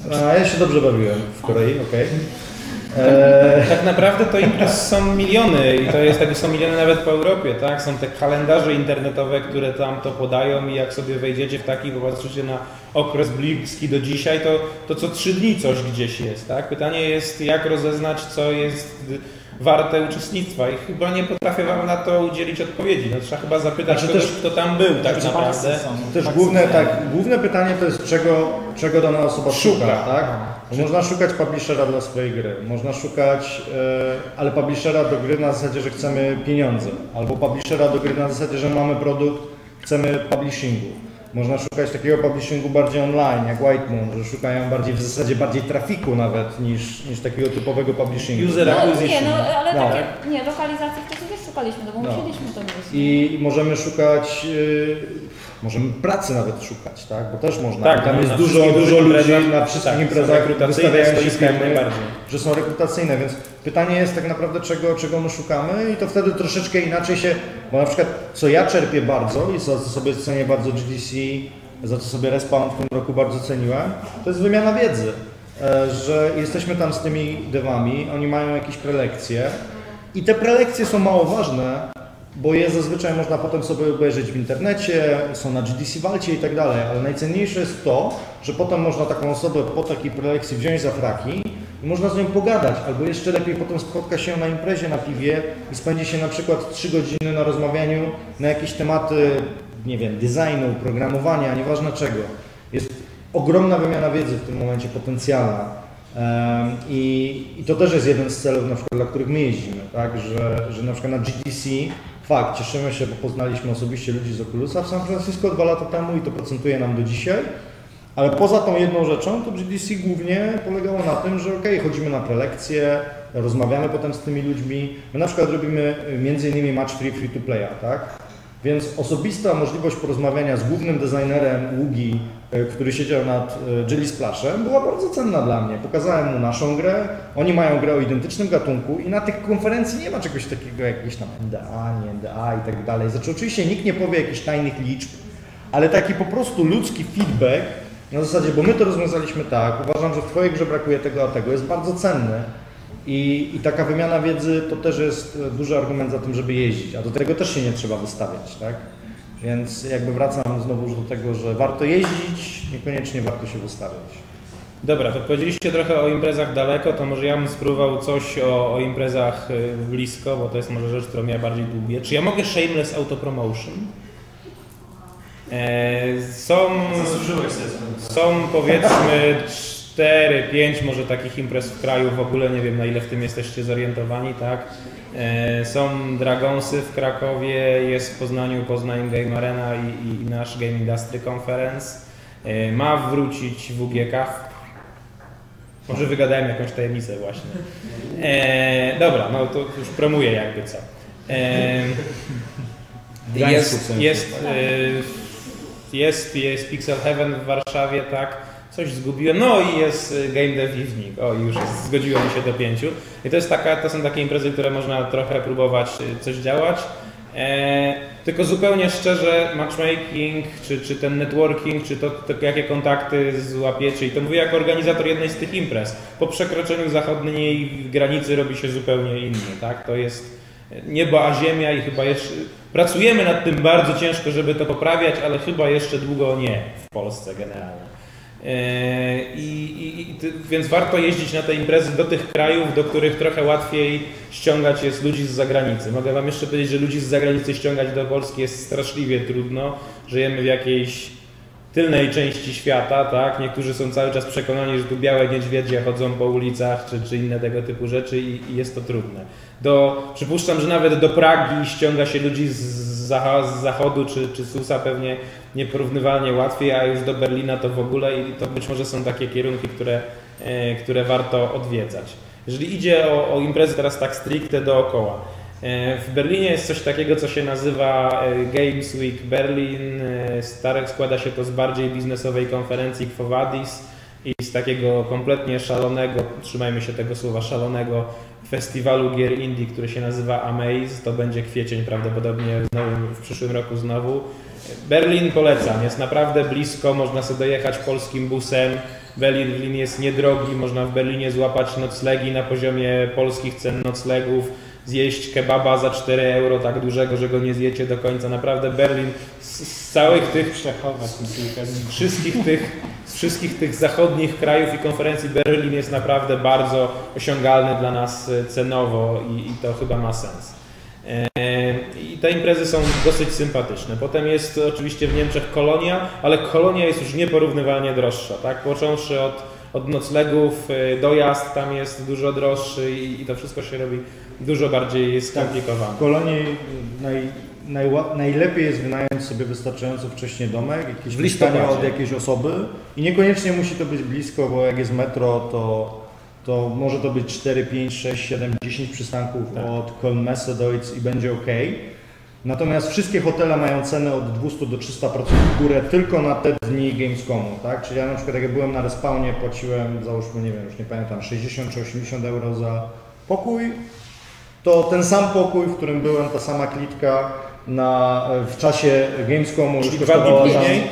A ja się dobrze bawiłem w Korei, okej. Tak naprawdę to imprez są miliony i są miliony nawet po Europie, tak? Są te kalendarze internetowe, które tam to podają i jak sobie wejdziecie w taki, popatrzycie na okres bliski do dzisiaj, to co 3 dni coś gdzieś jest, tak? Pytanie jest, jak rozeznać, co jest warte uczestnictwa i chyba nie potrafię Wam na to udzielić odpowiedzi. No, trzeba chyba zapytać kogoś, kto tam był tak naprawdę. Też główne pytanie to jest czego dana osoba szuka, tak? Można szukać publishera dla swojej gry, można szukać, ale publishera do gry na zasadzie, że chcemy pieniądze, albo publishera do gry na zasadzie, że mamy produkt, chcemy publishingu. Można szukać takiego publishingu bardziej online, jak White Moon, że szukają bardziej w zasadzie bardziej trafiku niż takiego typowego publishingu. User acquisition. Ale takie, lokalizacji wcześniej też szukaliśmy, bo musieliśmy to mieć. I możemy szukać, możemy pracy nawet szukać, tak? Bo też można. Tak, tam jest dużo ludzi na wszystkich imprezach wystawiają się firmy, że są rekrutacyjne, więc pytanie jest tak naprawdę czego my szukamy i to wtedy troszeczkę inaczej się, bo na przykład co ja czerpię bardzo i za co sobie cenię bardzo GDC, za co sobie Respawn w tym roku bardzo ceniłem, to jest wymiana wiedzy, że jesteśmy tam z tymi devami, oni mają jakieś prelekcje i te prelekcje są mało ważne, bo je zazwyczaj można potem sobie obejrzeć w internecie, są na GDC Walcie i tak dalej, ale najcenniejsze jest to, że potem można taką osobę po takiej prelekcji wziąć za fraki i można z nią pogadać, albo jeszcze lepiej potem spotka się na imprezie na piwie i spędzi się na przykład 3 godziny na rozmawianiu na jakieś tematy, nie wiem, designu, programowania, nieważne czego. Jest ogromna wymiana wiedzy w tym momencie potencjalna. I to też jest jeden z celów, na przykład, dla których my jeździmy, tak? że na przykład na GDC, cieszymy się, bo poznaliśmy osobiście ludzi z Oculusa w San Francisco 2 lata temu i to procentuje nam do dzisiaj, ale poza tą jedną rzeczą, to GDC głównie polegało na tym, że chodzimy na prelekcje, rozmawiamy potem z tymi ludźmi, my na przykład robimy m.in. match free to playa, tak? Więc osobista możliwość porozmawiania z głównym designerem Ługi, który siedział nad Jelly Splashem, była bardzo cenna dla mnie. Pokazałem mu naszą grę, oni mają grę o identycznym gatunku i na tych konferencji nie ma czegoś takiego, jakieś tam NDA, nie NDA i tak dalej. Znaczy oczywiście nikt nie powie jakichś tajnych liczb, ale taki po prostu ludzki feedback na zasadzie, bo my to rozwiązaliśmy tak, uważam, że w Twojej grze brakuje tego a tego, jest bardzo cenny. I taka wymiana wiedzy to też jest duży argument za tym, żeby jeździć, a do tego też się nie trzeba wystawiać, tak? Więc jakby wracam znowu do tego, że warto jeździć, niekoniecznie warto się wystawiać. Dobra, to powiedzieliście trochę o imprezach daleko, to może ja bym spróbował coś o imprezach blisko, bo to jest może rzecz, którą ja bardziej lubię. Czy ja mogę shameless autopromotion? Są powiedzmy 4-5 może takich imprez w kraju, w ogóle nie wiem na ile w tym jesteście zorientowani, tak? Są Dragonsy w Krakowie, jest w Poznaniu Poznań Game Arena i nasz Game Industry Conference. Ma wrócić WGK. Może wygadałem jakąś tajemnicę właśnie. Dobra, no to już promuję jakby co. Jest Pixel Heaven w Warszawie, tak? Coś zgubiłem, no i jest Game Dev Evening, już zgodziło mi się do 5. I to są takie imprezy, które można trochę próbować coś działać. Tylko zupełnie szczerze, matchmaking, czy ten networking, czy to jakie kontakty złapiecie, i to mówię jako organizator jednej z tych imprez, po przekroczeniu zachodniej granicy robi się zupełnie inny, tak? To jest niebo a ziemia i chyba jeszcze pracujemy nad tym bardzo ciężko, żeby to poprawiać, ale chyba jeszcze długo nie w Polsce generalnie. Więc warto jeździć na te imprezy do tych krajów, do których trochę łatwiej ściągać jest ludzi z zagranicy. Mogę Wam jeszcze powiedzieć, że ludzi z zagranicy ściągać do Polski jest straszliwie trudno. Żyjemy w jakiejś tylnej części świata, tak? Niektórzy są cały czas przekonani, że tu białe niedźwiedzie chodzą po ulicach, czy inne tego typu rzeczy i jest to trudne. Przypuszczam, że nawet do Pragi ściąga się ludzi z zachodu, czy z USA pewnie nieporównywalnie łatwiej, a już do Berlina to w ogóle, i to być może są takie kierunki, które warto odwiedzać. Jeżeli idzie o imprezy teraz tak stricte dookoła, w Berlinie jest coś takiego, co się nazywa Games Week Berlin. Składa się to z bardziej biznesowej konferencji Quo Vadis i z takiego kompletnie szalonego, trzymajmy się tego słowa, szalonego festiwalu gier indie, który się nazywa Amaze. To będzie kwiecień prawdopodobnie w przyszłym roku znowu. Berlin polecam, jest naprawdę blisko, można sobie dojechać polskim busem, Berlin jest niedrogi, można w Berlinie złapać noclegi na poziomie polskich cen noclegów, zjeść kebaba za 4 euro tak dużego, że go nie zjecie do końca. Naprawdę Berlin z całych tych wszystkich tych zachodnich krajów i konferencji Berlin jest naprawdę bardzo osiągalny dla nas cenowo i to chyba ma sens. I te imprezy są dosyć sympatyczne. Potem jest oczywiście w Niemczech Kolonia, ale Kolonia jest już nieporównywalnie droższa, tak? Począwszy od noclegów, dojazd tam jest dużo droższy i to wszystko się robi dużo bardziej skomplikowane. W Kolonii najlepiej jest wynająć sobie wystarczająco wcześnie domek, jakieś mieszkanie od jakiejś osoby i niekoniecznie musi to być blisko, bo jak jest metro, to może to być 4, 5, 6, 7, 10 przystanków od Köln-Messe-Deutz i będzie ok. Natomiast wszystkie hotele mają cenę od 200 do 300% w górę tylko na te dni Gamescomu, tak? Czyli ja na przykład jak byłem na Respawnie, płaciłem, załóżmy, nie wiem, już nie pamiętam, 60 czy 80 euro za pokój, to ten sam pokój, w którym byłem, ta sama klitka w czasie Gamescomu już kosztowała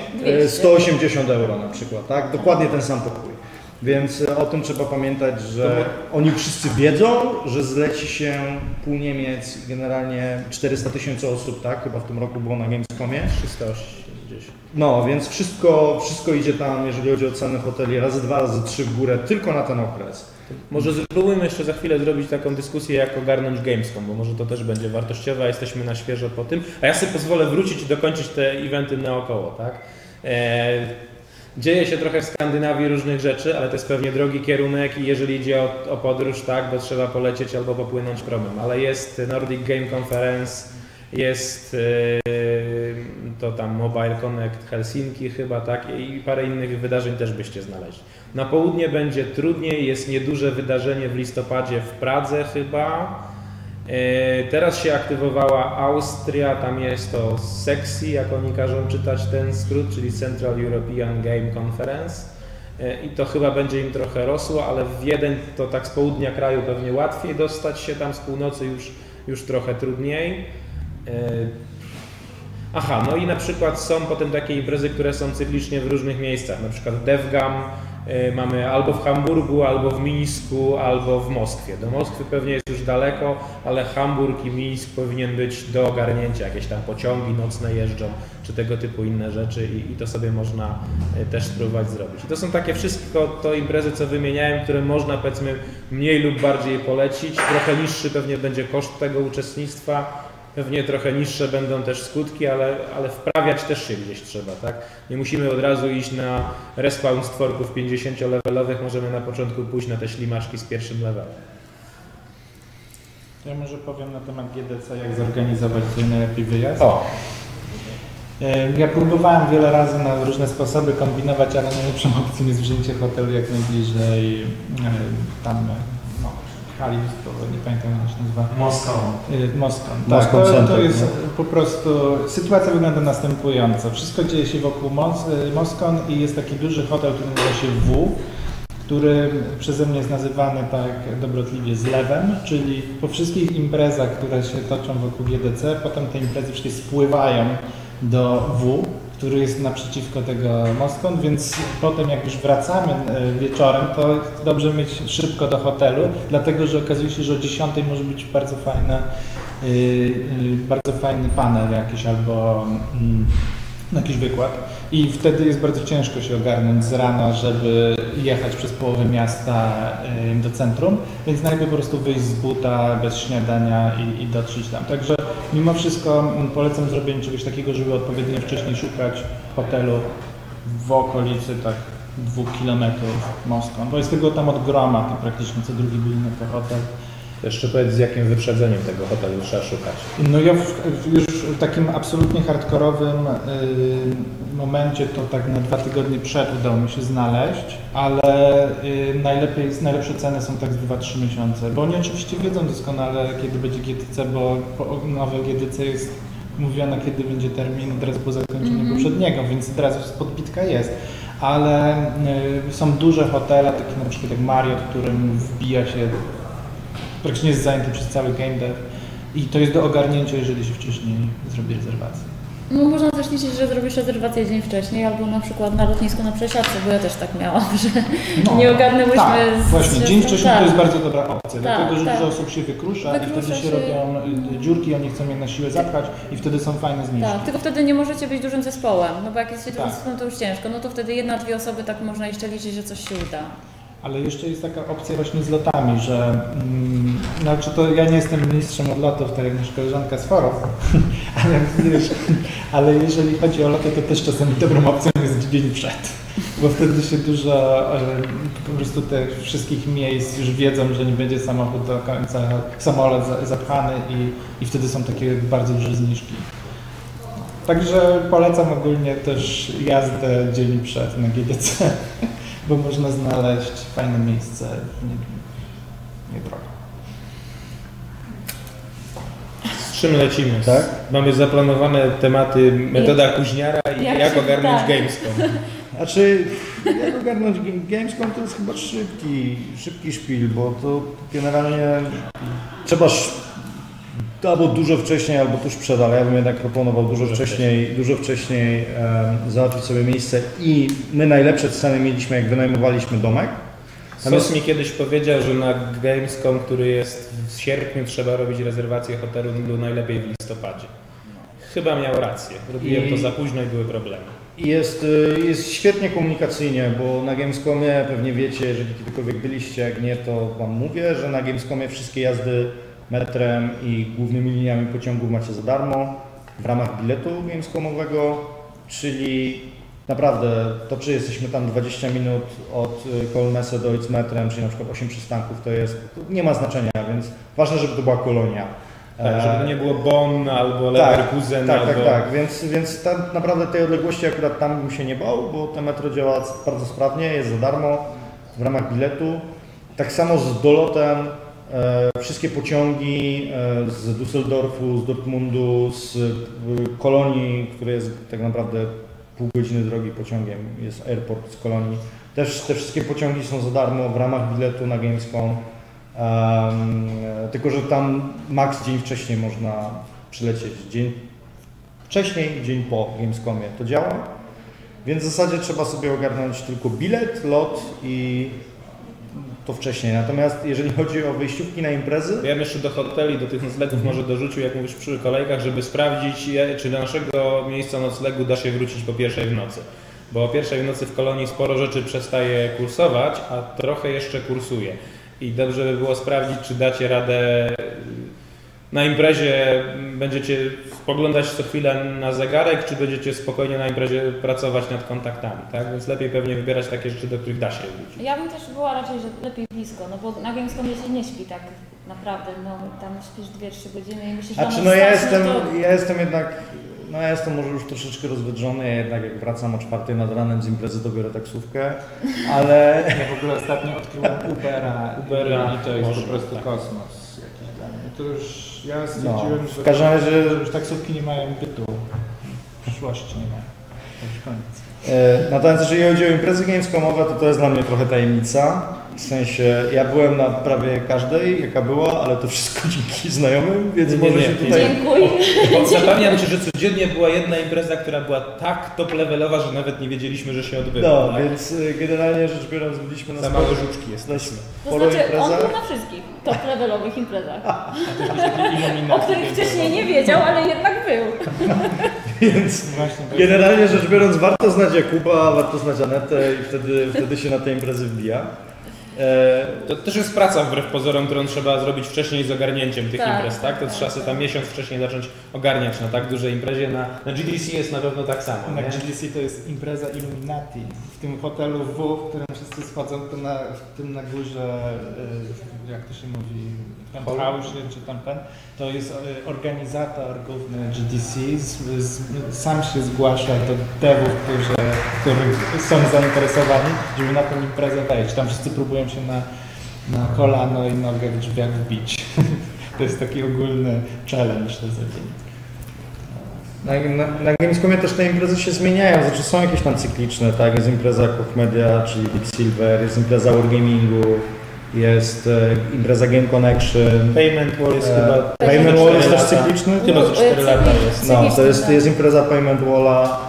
180 euro na przykład, tak? Dokładnie ten sam pokój. Więc o tym trzeba pamiętać, że oni wszyscy wiedzą, że zleci się pół Niemiec i generalnie 400 000 osób, tak? Chyba w tym roku było na Gamescomie. 380. No, więc wszystko idzie tam, jeżeli chodzi o ceny hoteli, razy 2, razy 3 w górę, tylko na ten okres. Może spróbujmy jeszcze za chwilę zrobić taką dyskusję, jak ogarnąć Gamescom, bo może to też będzie wartościowe, a jesteśmy na świeżo po tym. A ja sobie pozwolę wrócić i dokończyć te eventy naokoło, tak? Dzieje się trochę w Skandynawii różnych rzeczy, ale to jest pewnie drogi kierunek i jeżeli idzie o podróż, tak, bo trzeba polecieć albo popłynąć promem. Ale jest Nordic Game Conference, jest to tam Mobile Connect Helsinki chyba, tak, i parę innych wydarzeń też byście znaleźli. Na południe będzie trudniej, jest nieduże wydarzenie w listopadzie w Pradze chyba. Teraz się aktywowała Austria, tam jest to SEXI, jak oni każą czytać ten skrót, czyli Central European Game Conference i to chyba będzie im trochę rosło, ale w Wiedeń to tak z południa kraju pewnie łatwiej dostać się, tam z północy już trochę trudniej. Aha, no i na przykład są potem takie imprezy, które są cyklicznie w różnych miejscach, na przykład DevGam mamy albo w Hamburgu, albo w Mińsku, albo w Moskwie. Do Moskwy pewnie jest już daleko, ale Hamburg i Mińsk powinien być do ogarnięcia, jakieś tam pociągi nocne jeżdżą, czy tego typu inne rzeczy i to sobie można też spróbować zrobić. I to są takie wszystko to imprezy, co wymieniałem, które można powiedzmy mniej lub bardziej polecić, trochę niższy pewnie będzie koszt tego uczestnictwa, pewnie trochę niższe będą też skutki, ale wprawiać też się gdzieś trzeba, tak? Nie musimy od razu iść na respawn stworków 50-levelowych, możemy na początku pójść na te ślimaczki z pierwszym levelem. Ja może powiem na temat GDC, jak zorganizować sobie najlepiej wyjazd. Ja próbowałem wiele razy na różne sposoby kombinować, ale najlepszą opcją jest wzięcie hotelu jak najbliżej tam hali, nie pamiętam jak się nazywa. Moskon. Tak, to jest po prostu, sytuacja wygląda następująco. Wszystko dzieje się wokół Moskon i jest taki duży hotel, który nazywa się W, który przeze mnie jest nazywany tak dobrotliwie zlewem, czyli po wszystkich imprezach, które się toczą wokół GDC, potem te imprezy wszystkie spływają do W, który jest naprzeciwko tego Moskon, więc potem jak już wracamy wieczorem, to dobrze mieć szybko do hotelu, dlatego że okazuje się, że o 10 może być bardzo fajny panel jakiś albo jakiś wykład i wtedy jest bardzo ciężko się ogarnąć z rana, żeby jechać przez połowę miasta do centrum, więc najlepiej po prostu wyjść z buta bez śniadania i dotrzeć tam. Także mimo wszystko polecam zrobienie czegoś takiego, żeby odpowiednio wcześniej szukać hotelu w okolicy tak 2 km Moskwy, bo jest tylko tam od groma, to praktycznie co drugi budynek to hotel. Jeszcze powiedz, z jakim wyprzedzeniem tego hotelu trzeba szukać. No ja już w takim absolutnie hardkorowym momencie to tak na 2 tygodnie przed udało mi się znaleźć, ale najlepsze ceny są tak z 2-3 miesiące, bo oni oczywiście wiedzą doskonale kiedy będzie GDC, bo nowe GDC jest mówione kiedy będzie termin teraz po zakończeniu poprzedniego, więc teraz podbitka jest. Ale są duże hotele, takie na przykład jak Marriott, którym wbija się praktycznie jest zajęty przez cały game dev i to jest do ogarnięcia, jeżeli się wcześniej zrobi rezerwację. No można też liczyć, że zrobisz rezerwację dzień wcześniej, albo na przykład na lotnisku na przesiadce, bo ja też tak miałam, że nie ogarnęłyśmy tak, właśnie, dzień wcześniej to jest bardzo dobra opcja, tak, dlatego że tak. dużo osób się wykrusza i wtedy się robią dziurki, oni chcą je na siłę zapchać i wtedy są fajne zniżki. Tak, tylko wtedy nie możecie być dużym zespołem, no bo jak jesteście dużym zespołem, to już ciężko, no to wtedy 1-2 osoby tak można jeszcze liczyć, że coś się uda. Ale jeszcze jest taka opcja właśnie z lotami, że znaczy to ja nie jestem mistrzem od lotów, tak jak nasza koleżanka z forów, ale jeżeli chodzi o loty, to też czasami dobrą opcją jest dzień przed, bo wtedy się dużo po prostu tych wszystkich miejsc już wiedzą, że nie będzie samochód do końca, samolot zapchany i wtedy są takie bardzo duże zniżki. Także polecam ogólnie też jazdę dzień przed na GDC. Bo można znaleźć fajne miejsce niedrogo. Z czym lecimy? Tak? Mamy zaplanowane tematy metoda kuźniara i jak ogarnąć Gamescom. Znaczy, jak ogarnąć Gamescom, to jest chyba szybki szpil, bo to generalnie trzeba albo dużo wcześniej, albo tuż przed, ale ja bym jednak proponował dużo wcześniej załatwić sobie miejsce i my najlepsze ceny mieliśmy, jak wynajmowaliśmy domek. Sos mi kiedyś powiedział, że na Gamescom, który jest w sierpniu, trzeba robić rezerwację hotelu najlepiej w listopadzie. Chyba miał rację. Robiłem to za późno i były problemy. Jest świetnie komunikacyjnie, bo na Gamescomie pewnie wiecie, jeżeli kiedykolwiek byliście, jak nie, to Wam mówię, że na Gamescomie wszystkie jazdy metrem i głównymi liniami pociągów macie za darmo w ramach biletu gamescomowego, czyli naprawdę to, czy jesteśmy tam 20 minut od Kolmese do metrem, czyli na przykład 8 przystanków, to nie ma znaczenia, więc ważne, żeby to była kolonia. Tak, żeby to nie było Bonn albo Leverkusen. Tak, więc naprawdę tej odległości akurat tam bym się nie bał, bo to metro działa bardzo sprawnie, jest za darmo w ramach biletu. Tak samo z dolotem. Wszystkie pociągi z Düsseldorfu, z Dortmundu, z Kolonii, które jest tak naprawdę pół godziny drogi pociągiem, jest airport z Kolonii. Też te wszystkie pociągi są za darmo w ramach biletu na Gamescom. Tylko że tam max dzień wcześniej można przylecieć. Dzień wcześniej, dzień po Gamescomie to działa. Więc w zasadzie trzeba sobie ogarnąć tylko bilet, lot i to wcześniej. Natomiast jeżeli chodzi o wyjściówki na imprezy... Ja bym jeszcze do hoteli, do tych noclegów może dorzucił, jak mówisz przy kolejkach, żeby sprawdzić, czy do naszego miejsca noclegu da się wrócić po pierwszej w nocy. Bo o pierwszej w nocy w Kolonii sporo rzeczy przestaje kursować, a trochę jeszcze kursuje. I dobrze by było sprawdzić, czy dacie radę na imprezie, będziecie spoglądać co chwilę na zegarek, czy będziecie spokojnie na imprezie pracować nad kontaktami, tak? Więc lepiej pewnie wybierać takie rzeczy, do których da się wrócić. Ja bym też była raczej, że lepiej blisko, no bo na Gamescomie się nie śpi tak naprawdę, no tam śpisz 2-3 godziny i musisz tam ja jestem może już troszeczkę rozwydrzony, jednak jak wracam o 4 nad ranem z imprezy, to biorę taksówkę, ale... Ja w ogóle ostatnio odkryłem Ubera i to jest po prostu kosmos jakiś dla mnie. To już ja stwierdziłem, w każdym razie, że już taksówki nie mają bytu, przyszłości nie mają, to już koniec. Natomiast jeżeli chodzi o imprezy gamescomowe, to jest dla mnie trochę tajemnica. W sensie, ja byłem na prawie każdej, jaka była, ale to wszystko dzięki znajomym, więc może się tutaj... Dziękuję. Zapewniam Cię, że codziennie była jedna impreza, która była tak top levelowa, że nawet nie wiedzieliśmy, że się odbywa. No, tak? więc generalnie rzecz biorąc, byliśmy na za małe żuczki jesteśmy. To znaczy, on był na wszystkich top levelowych imprezach, o których wcześniej nie wiedział, ale jednak był. Więc generalnie rzecz biorąc, warto znać Jakuba, warto znać Anetę i wtedy się na te imprezy wbija. To też jest praca wbrew pozorom, którą trzeba zrobić wcześniej z ogarnięciem tych imprez, tak? To trzeba sobie tam miesiąc wcześniej zacząć ogarniać na tak dużej imprezie. Na GDC jest na pewno tak samo. Na nie? GDC to jest impreza Illuminati. W tym hotelu W, w którym wszyscy schodzą, to w tym na górze, jak to się mówi, penthouse czy tam to jest organizator główny GDC, sam się zgłasza do devów, którzy są zainteresowani, żeby na tę imprezę wejść. Tam wszyscy próbują się na kolano i nogę w drzwiach wbić. To jest taki ogólny challenge do dzień. Na Gamescomie też te imprezy się zmieniają, znaczy są jakieś tam cykliczne, tak? Jest impreza Koch Media, czyli Deep Silver, jest impreza Wargamingu, jest impreza Game Connection. Payment Wall jest chyba... Payment Wall jest też 4 lata. cykliczny? Chyba za 4 lata jest. No, to jest impreza Payment Walla,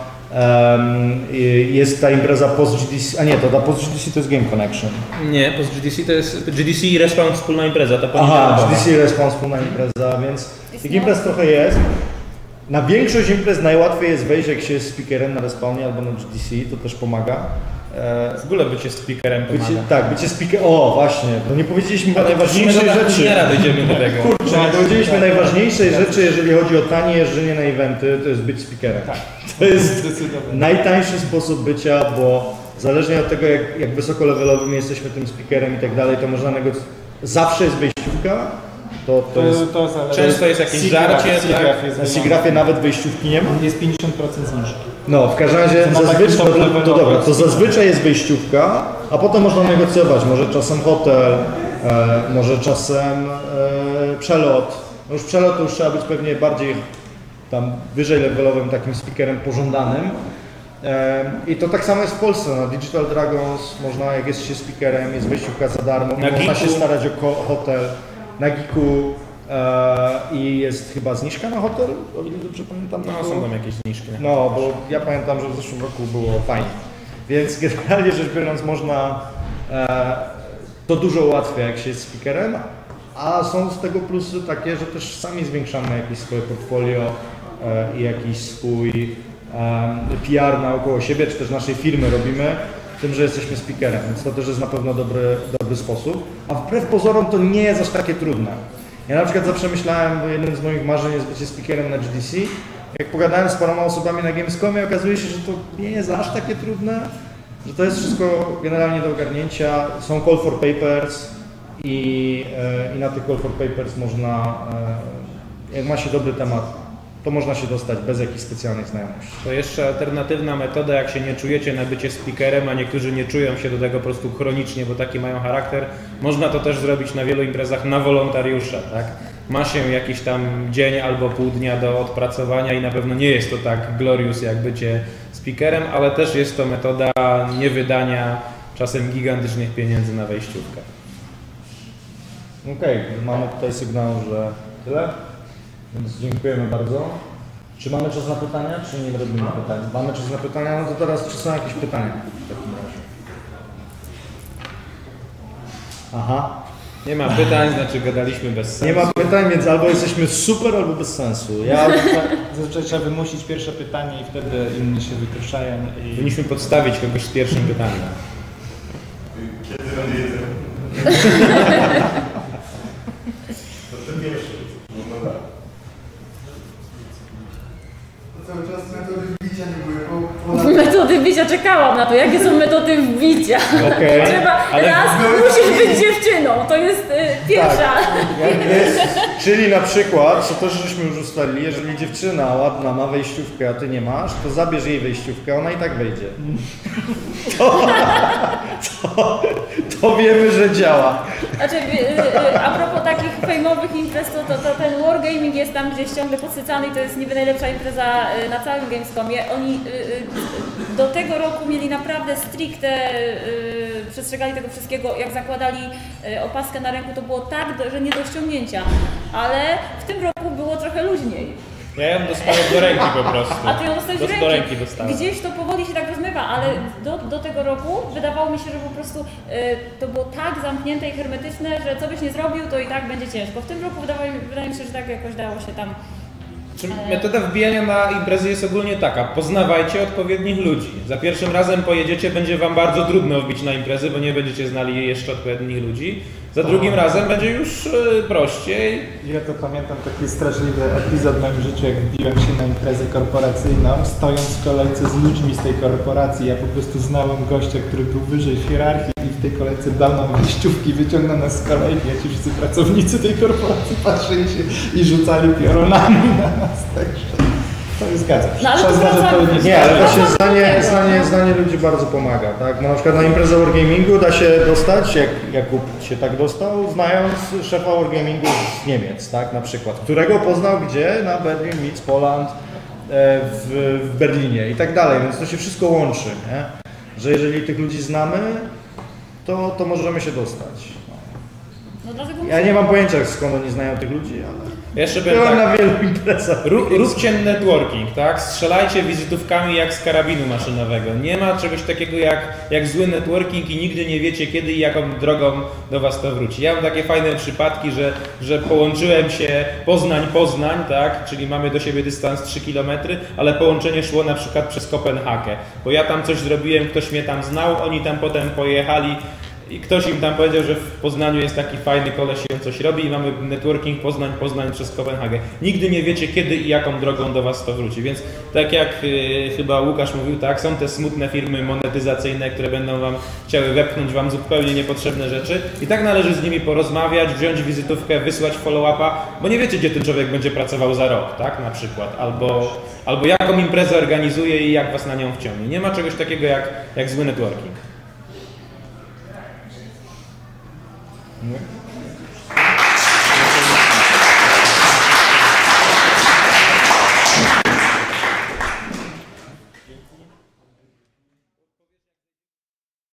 jest ta impreza post-GDC, a nie, ta post-GDC to jest Game Connection. Nie, post-GDC to jest GDC i Respawn wspólna impreza, ta Aha, GDC i Respawn wspólna impreza, więc tych imprez trochę jest. Na większość imprez najłatwiej jest wejść, jak się jest speakerem na Respawnie albo na GDC, to też pomaga. W ogóle bycie speakerem pomaga. Bycie speakerem, o właśnie, no nie powiedzieliśmy najważniejszej rzeczy. Nie dojdziemy do tego. Kurczę, nie powiedzieliśmy najważniejszej rzeczy, jeżeli chodzi o tanie jeżdżenie na eventy, to jest być speakerem. Tak. To jest najtańszy sposób bycia, bo zależnie od tego, jak wysoko-levelowym jesteśmy tym speakerem i tak dalej, to można negocjować. Zawsze jest wejściówka. To jest, często jest jakieś żarcie. na SIGGRAPHie nawet wejściówki nie ma. Jest 50% zniżki. No, w każdym razie to zazwyczaj jest wejściówka, a potem można negocjować. Może czasem hotel, może czasem przelot. No już przelot to już trzeba być pewnie bardziej tam wyżej levelowym takim speakerem pożądanym. I to tak samo jest w Polsce. Na Digital Dragons można, jak jest się speakerem, jest wejściówka za darmo, można się starać o hotel. Na Geeku i jest chyba zniżka na hotel, o ile dobrze pamiętam. No, są tam jakieś zniżki. No, bo ja pamiętam, że w zeszłym roku było fajnie. Więc generalnie rzecz biorąc można, to dużo ułatwia, jak się jest speakerem, a są z tego plusy takie, że też sami zwiększamy jakieś swoje portfolio i jakiś swój PR naokoło siebie, czy też naszej firmy robimy tym, że jesteśmy speakerem, więc to też jest na pewno dobry sposób. A wbrew pozorom to nie jest aż takie trudne. Ja na przykład zawsze myślałem, bo jednym z moich marzeń jest bycie speakerem na GDC. Jak pogadałem z paroma osobami na Gamescomie, okazuje się, że to nie jest aż takie trudne, że to jest wszystko generalnie do ogarnięcia. Są call for papers i na tych call for papers można, jak ma się dobry temat, to można się dostać bez jakichś specjalnych znajomości. To jeszcze alternatywna metoda, jak się nie czujecie na bycie speakerem, a niektórzy nie czują się do tego po prostu chronicznie, bo taki mają charakter, można to też zrobić na wielu imprezach na wolontariusza, tak? Ma się jakiś tam dzień albo pół dnia do odpracowania i na pewno nie jest to tak glorious jak bycie speakerem, ale też jest to metoda niewydania czasem gigantycznych pieniędzy na wejściówkę. Okej, mamy tutaj sygnał, że tyle. Więc dziękujemy bardzo. Czy mamy czas na pytania, czy nie robimy pytań? Mamy czas na pytania, no to teraz czy są jakieś pytania w takim razie? Aha. Nie ma pytań, znaczy gadaliśmy bez sensu. Nie ma pytań, więc albo jesteśmy super, albo bez sensu. Zazwyczaj trzeba wymusić pierwsze pytanie i wtedy inni się wykruszają. Powinniśmy podstawić kogoś z pierwszym pytaniem. Kiedy będzie jedzenie? To ten pierwszy. No tak. To cały czas metody wbicia nie były. Metody wbicia, czekałam na to. Jakie są metody wbicia? Okej. Musisz być dziewczyną, to jest pierwsza. Tak. Czyli na przykład, co też żeśmy już ustalili, jeżeli dziewczyna ładna ma wejściówkę, a ty nie masz, to zabierz jej wejściówkę, ona i tak wejdzie. To wiemy, że działa. Znaczy, a propos takich fejmowych imprez, to ten Wargaming jest tam gdzieś ciągle podsycany i to jest niby najlepsza impreza na całym Gamescomie. Oni do tego roku mieli naprawdę stricte, przestrzegali tego wszystkiego, jak zakładali opaskę na ręku, to było tak, że nie do ściągnięcia, ale w tym roku było trochę luźniej. Ja ją dostałem do ręki po prostu. A ty ją dostałeś do ręki dostałem. Gdzieś to powoli się tak rozmywa, ale do tego roku wydawało mi się, że po prostu to było tak zamknięte i hermetyczne, że co byś nie zrobił, to i tak będzie ciężko. W tym roku wydaje mi się, że tak jakoś dało się tam. Metoda wbijania na imprezy jest ogólnie taka: poznawajcie odpowiednich ludzi. Za pierwszym razem pojedziecie, będzie wam bardzo trudno wbić na imprezy, bo nie będziecie znali jeszcze odpowiednich ludzi. Za drugim razem będzie już prościej. Ja to pamiętam taki straszliwy epizod w moim życiu, jak wbiłem się na imprezę korporacyjną, stojąc w kolejce z ludźmi z tej korporacji. Ja po prostu znałem gościa, który był wyżej w hierarchii i w tej kolejce dał nam wyjściówki, wyciągnął nas z kolejki, a ci wszyscy pracownicy tej korporacji patrzyli się i rzucali piorunami na nas. Także to się zgadza. No, ale nie, ale właśnie znanie ludzi bardzo pomaga, tak? No, na przykład na imprezę Wargamingu da się dostać, jak Jakub się tak dostał, znając szefa Wargamingu z Niemiec, tak? Na przykład, którego poznał gdzie? Na Berlin Meets Poland w Berlinie i tak dalej, więc to się wszystko łączy, nie? Że jeżeli tych ludzi znamy, to możemy się dostać. No dlatego Ja nie mam pojęcia, skąd oni znają tych ludzi, ale Jeszcze powiem byłem tak, na wielu imprezach. Róbcie networking, tak? Strzelajcie wizytówkami jak z karabinu maszynowego. Nie ma czegoś takiego jak zły networking i nigdy nie wiecie kiedy i jaką drogą do Was to wróci. Ja mam takie fajne przypadki, że połączyłem się Poznań, tak? Czyli mamy do siebie dystans 3 km, ale połączenie szło na przykład przez Kopenhagę, bo ja tam coś zrobiłem, ktoś mnie tam znał, oni tam potem pojechali i ktoś im tam powiedział, że w Poznaniu jest taki fajny koleś i on coś robi i mamy networking Poznań przez Kopenhagę. Nigdy nie wiecie kiedy i jaką drogą do Was to wróci, więc tak jak chyba Łukasz mówił, tak, są te smutne firmy monetyzacyjne, które będą Wam chciały wepchnąć Wam zupełnie niepotrzebne rzeczy i tak należy z nimi porozmawiać, wziąć wizytówkę, wysłać follow-upa, bo nie wiecie gdzie ten człowiek będzie pracował za rok, tak, na przykład, albo jaką imprezę organizuje i jak Was na nią wciągnie. Nie ma czegoś takiego jak zły networking. Nie?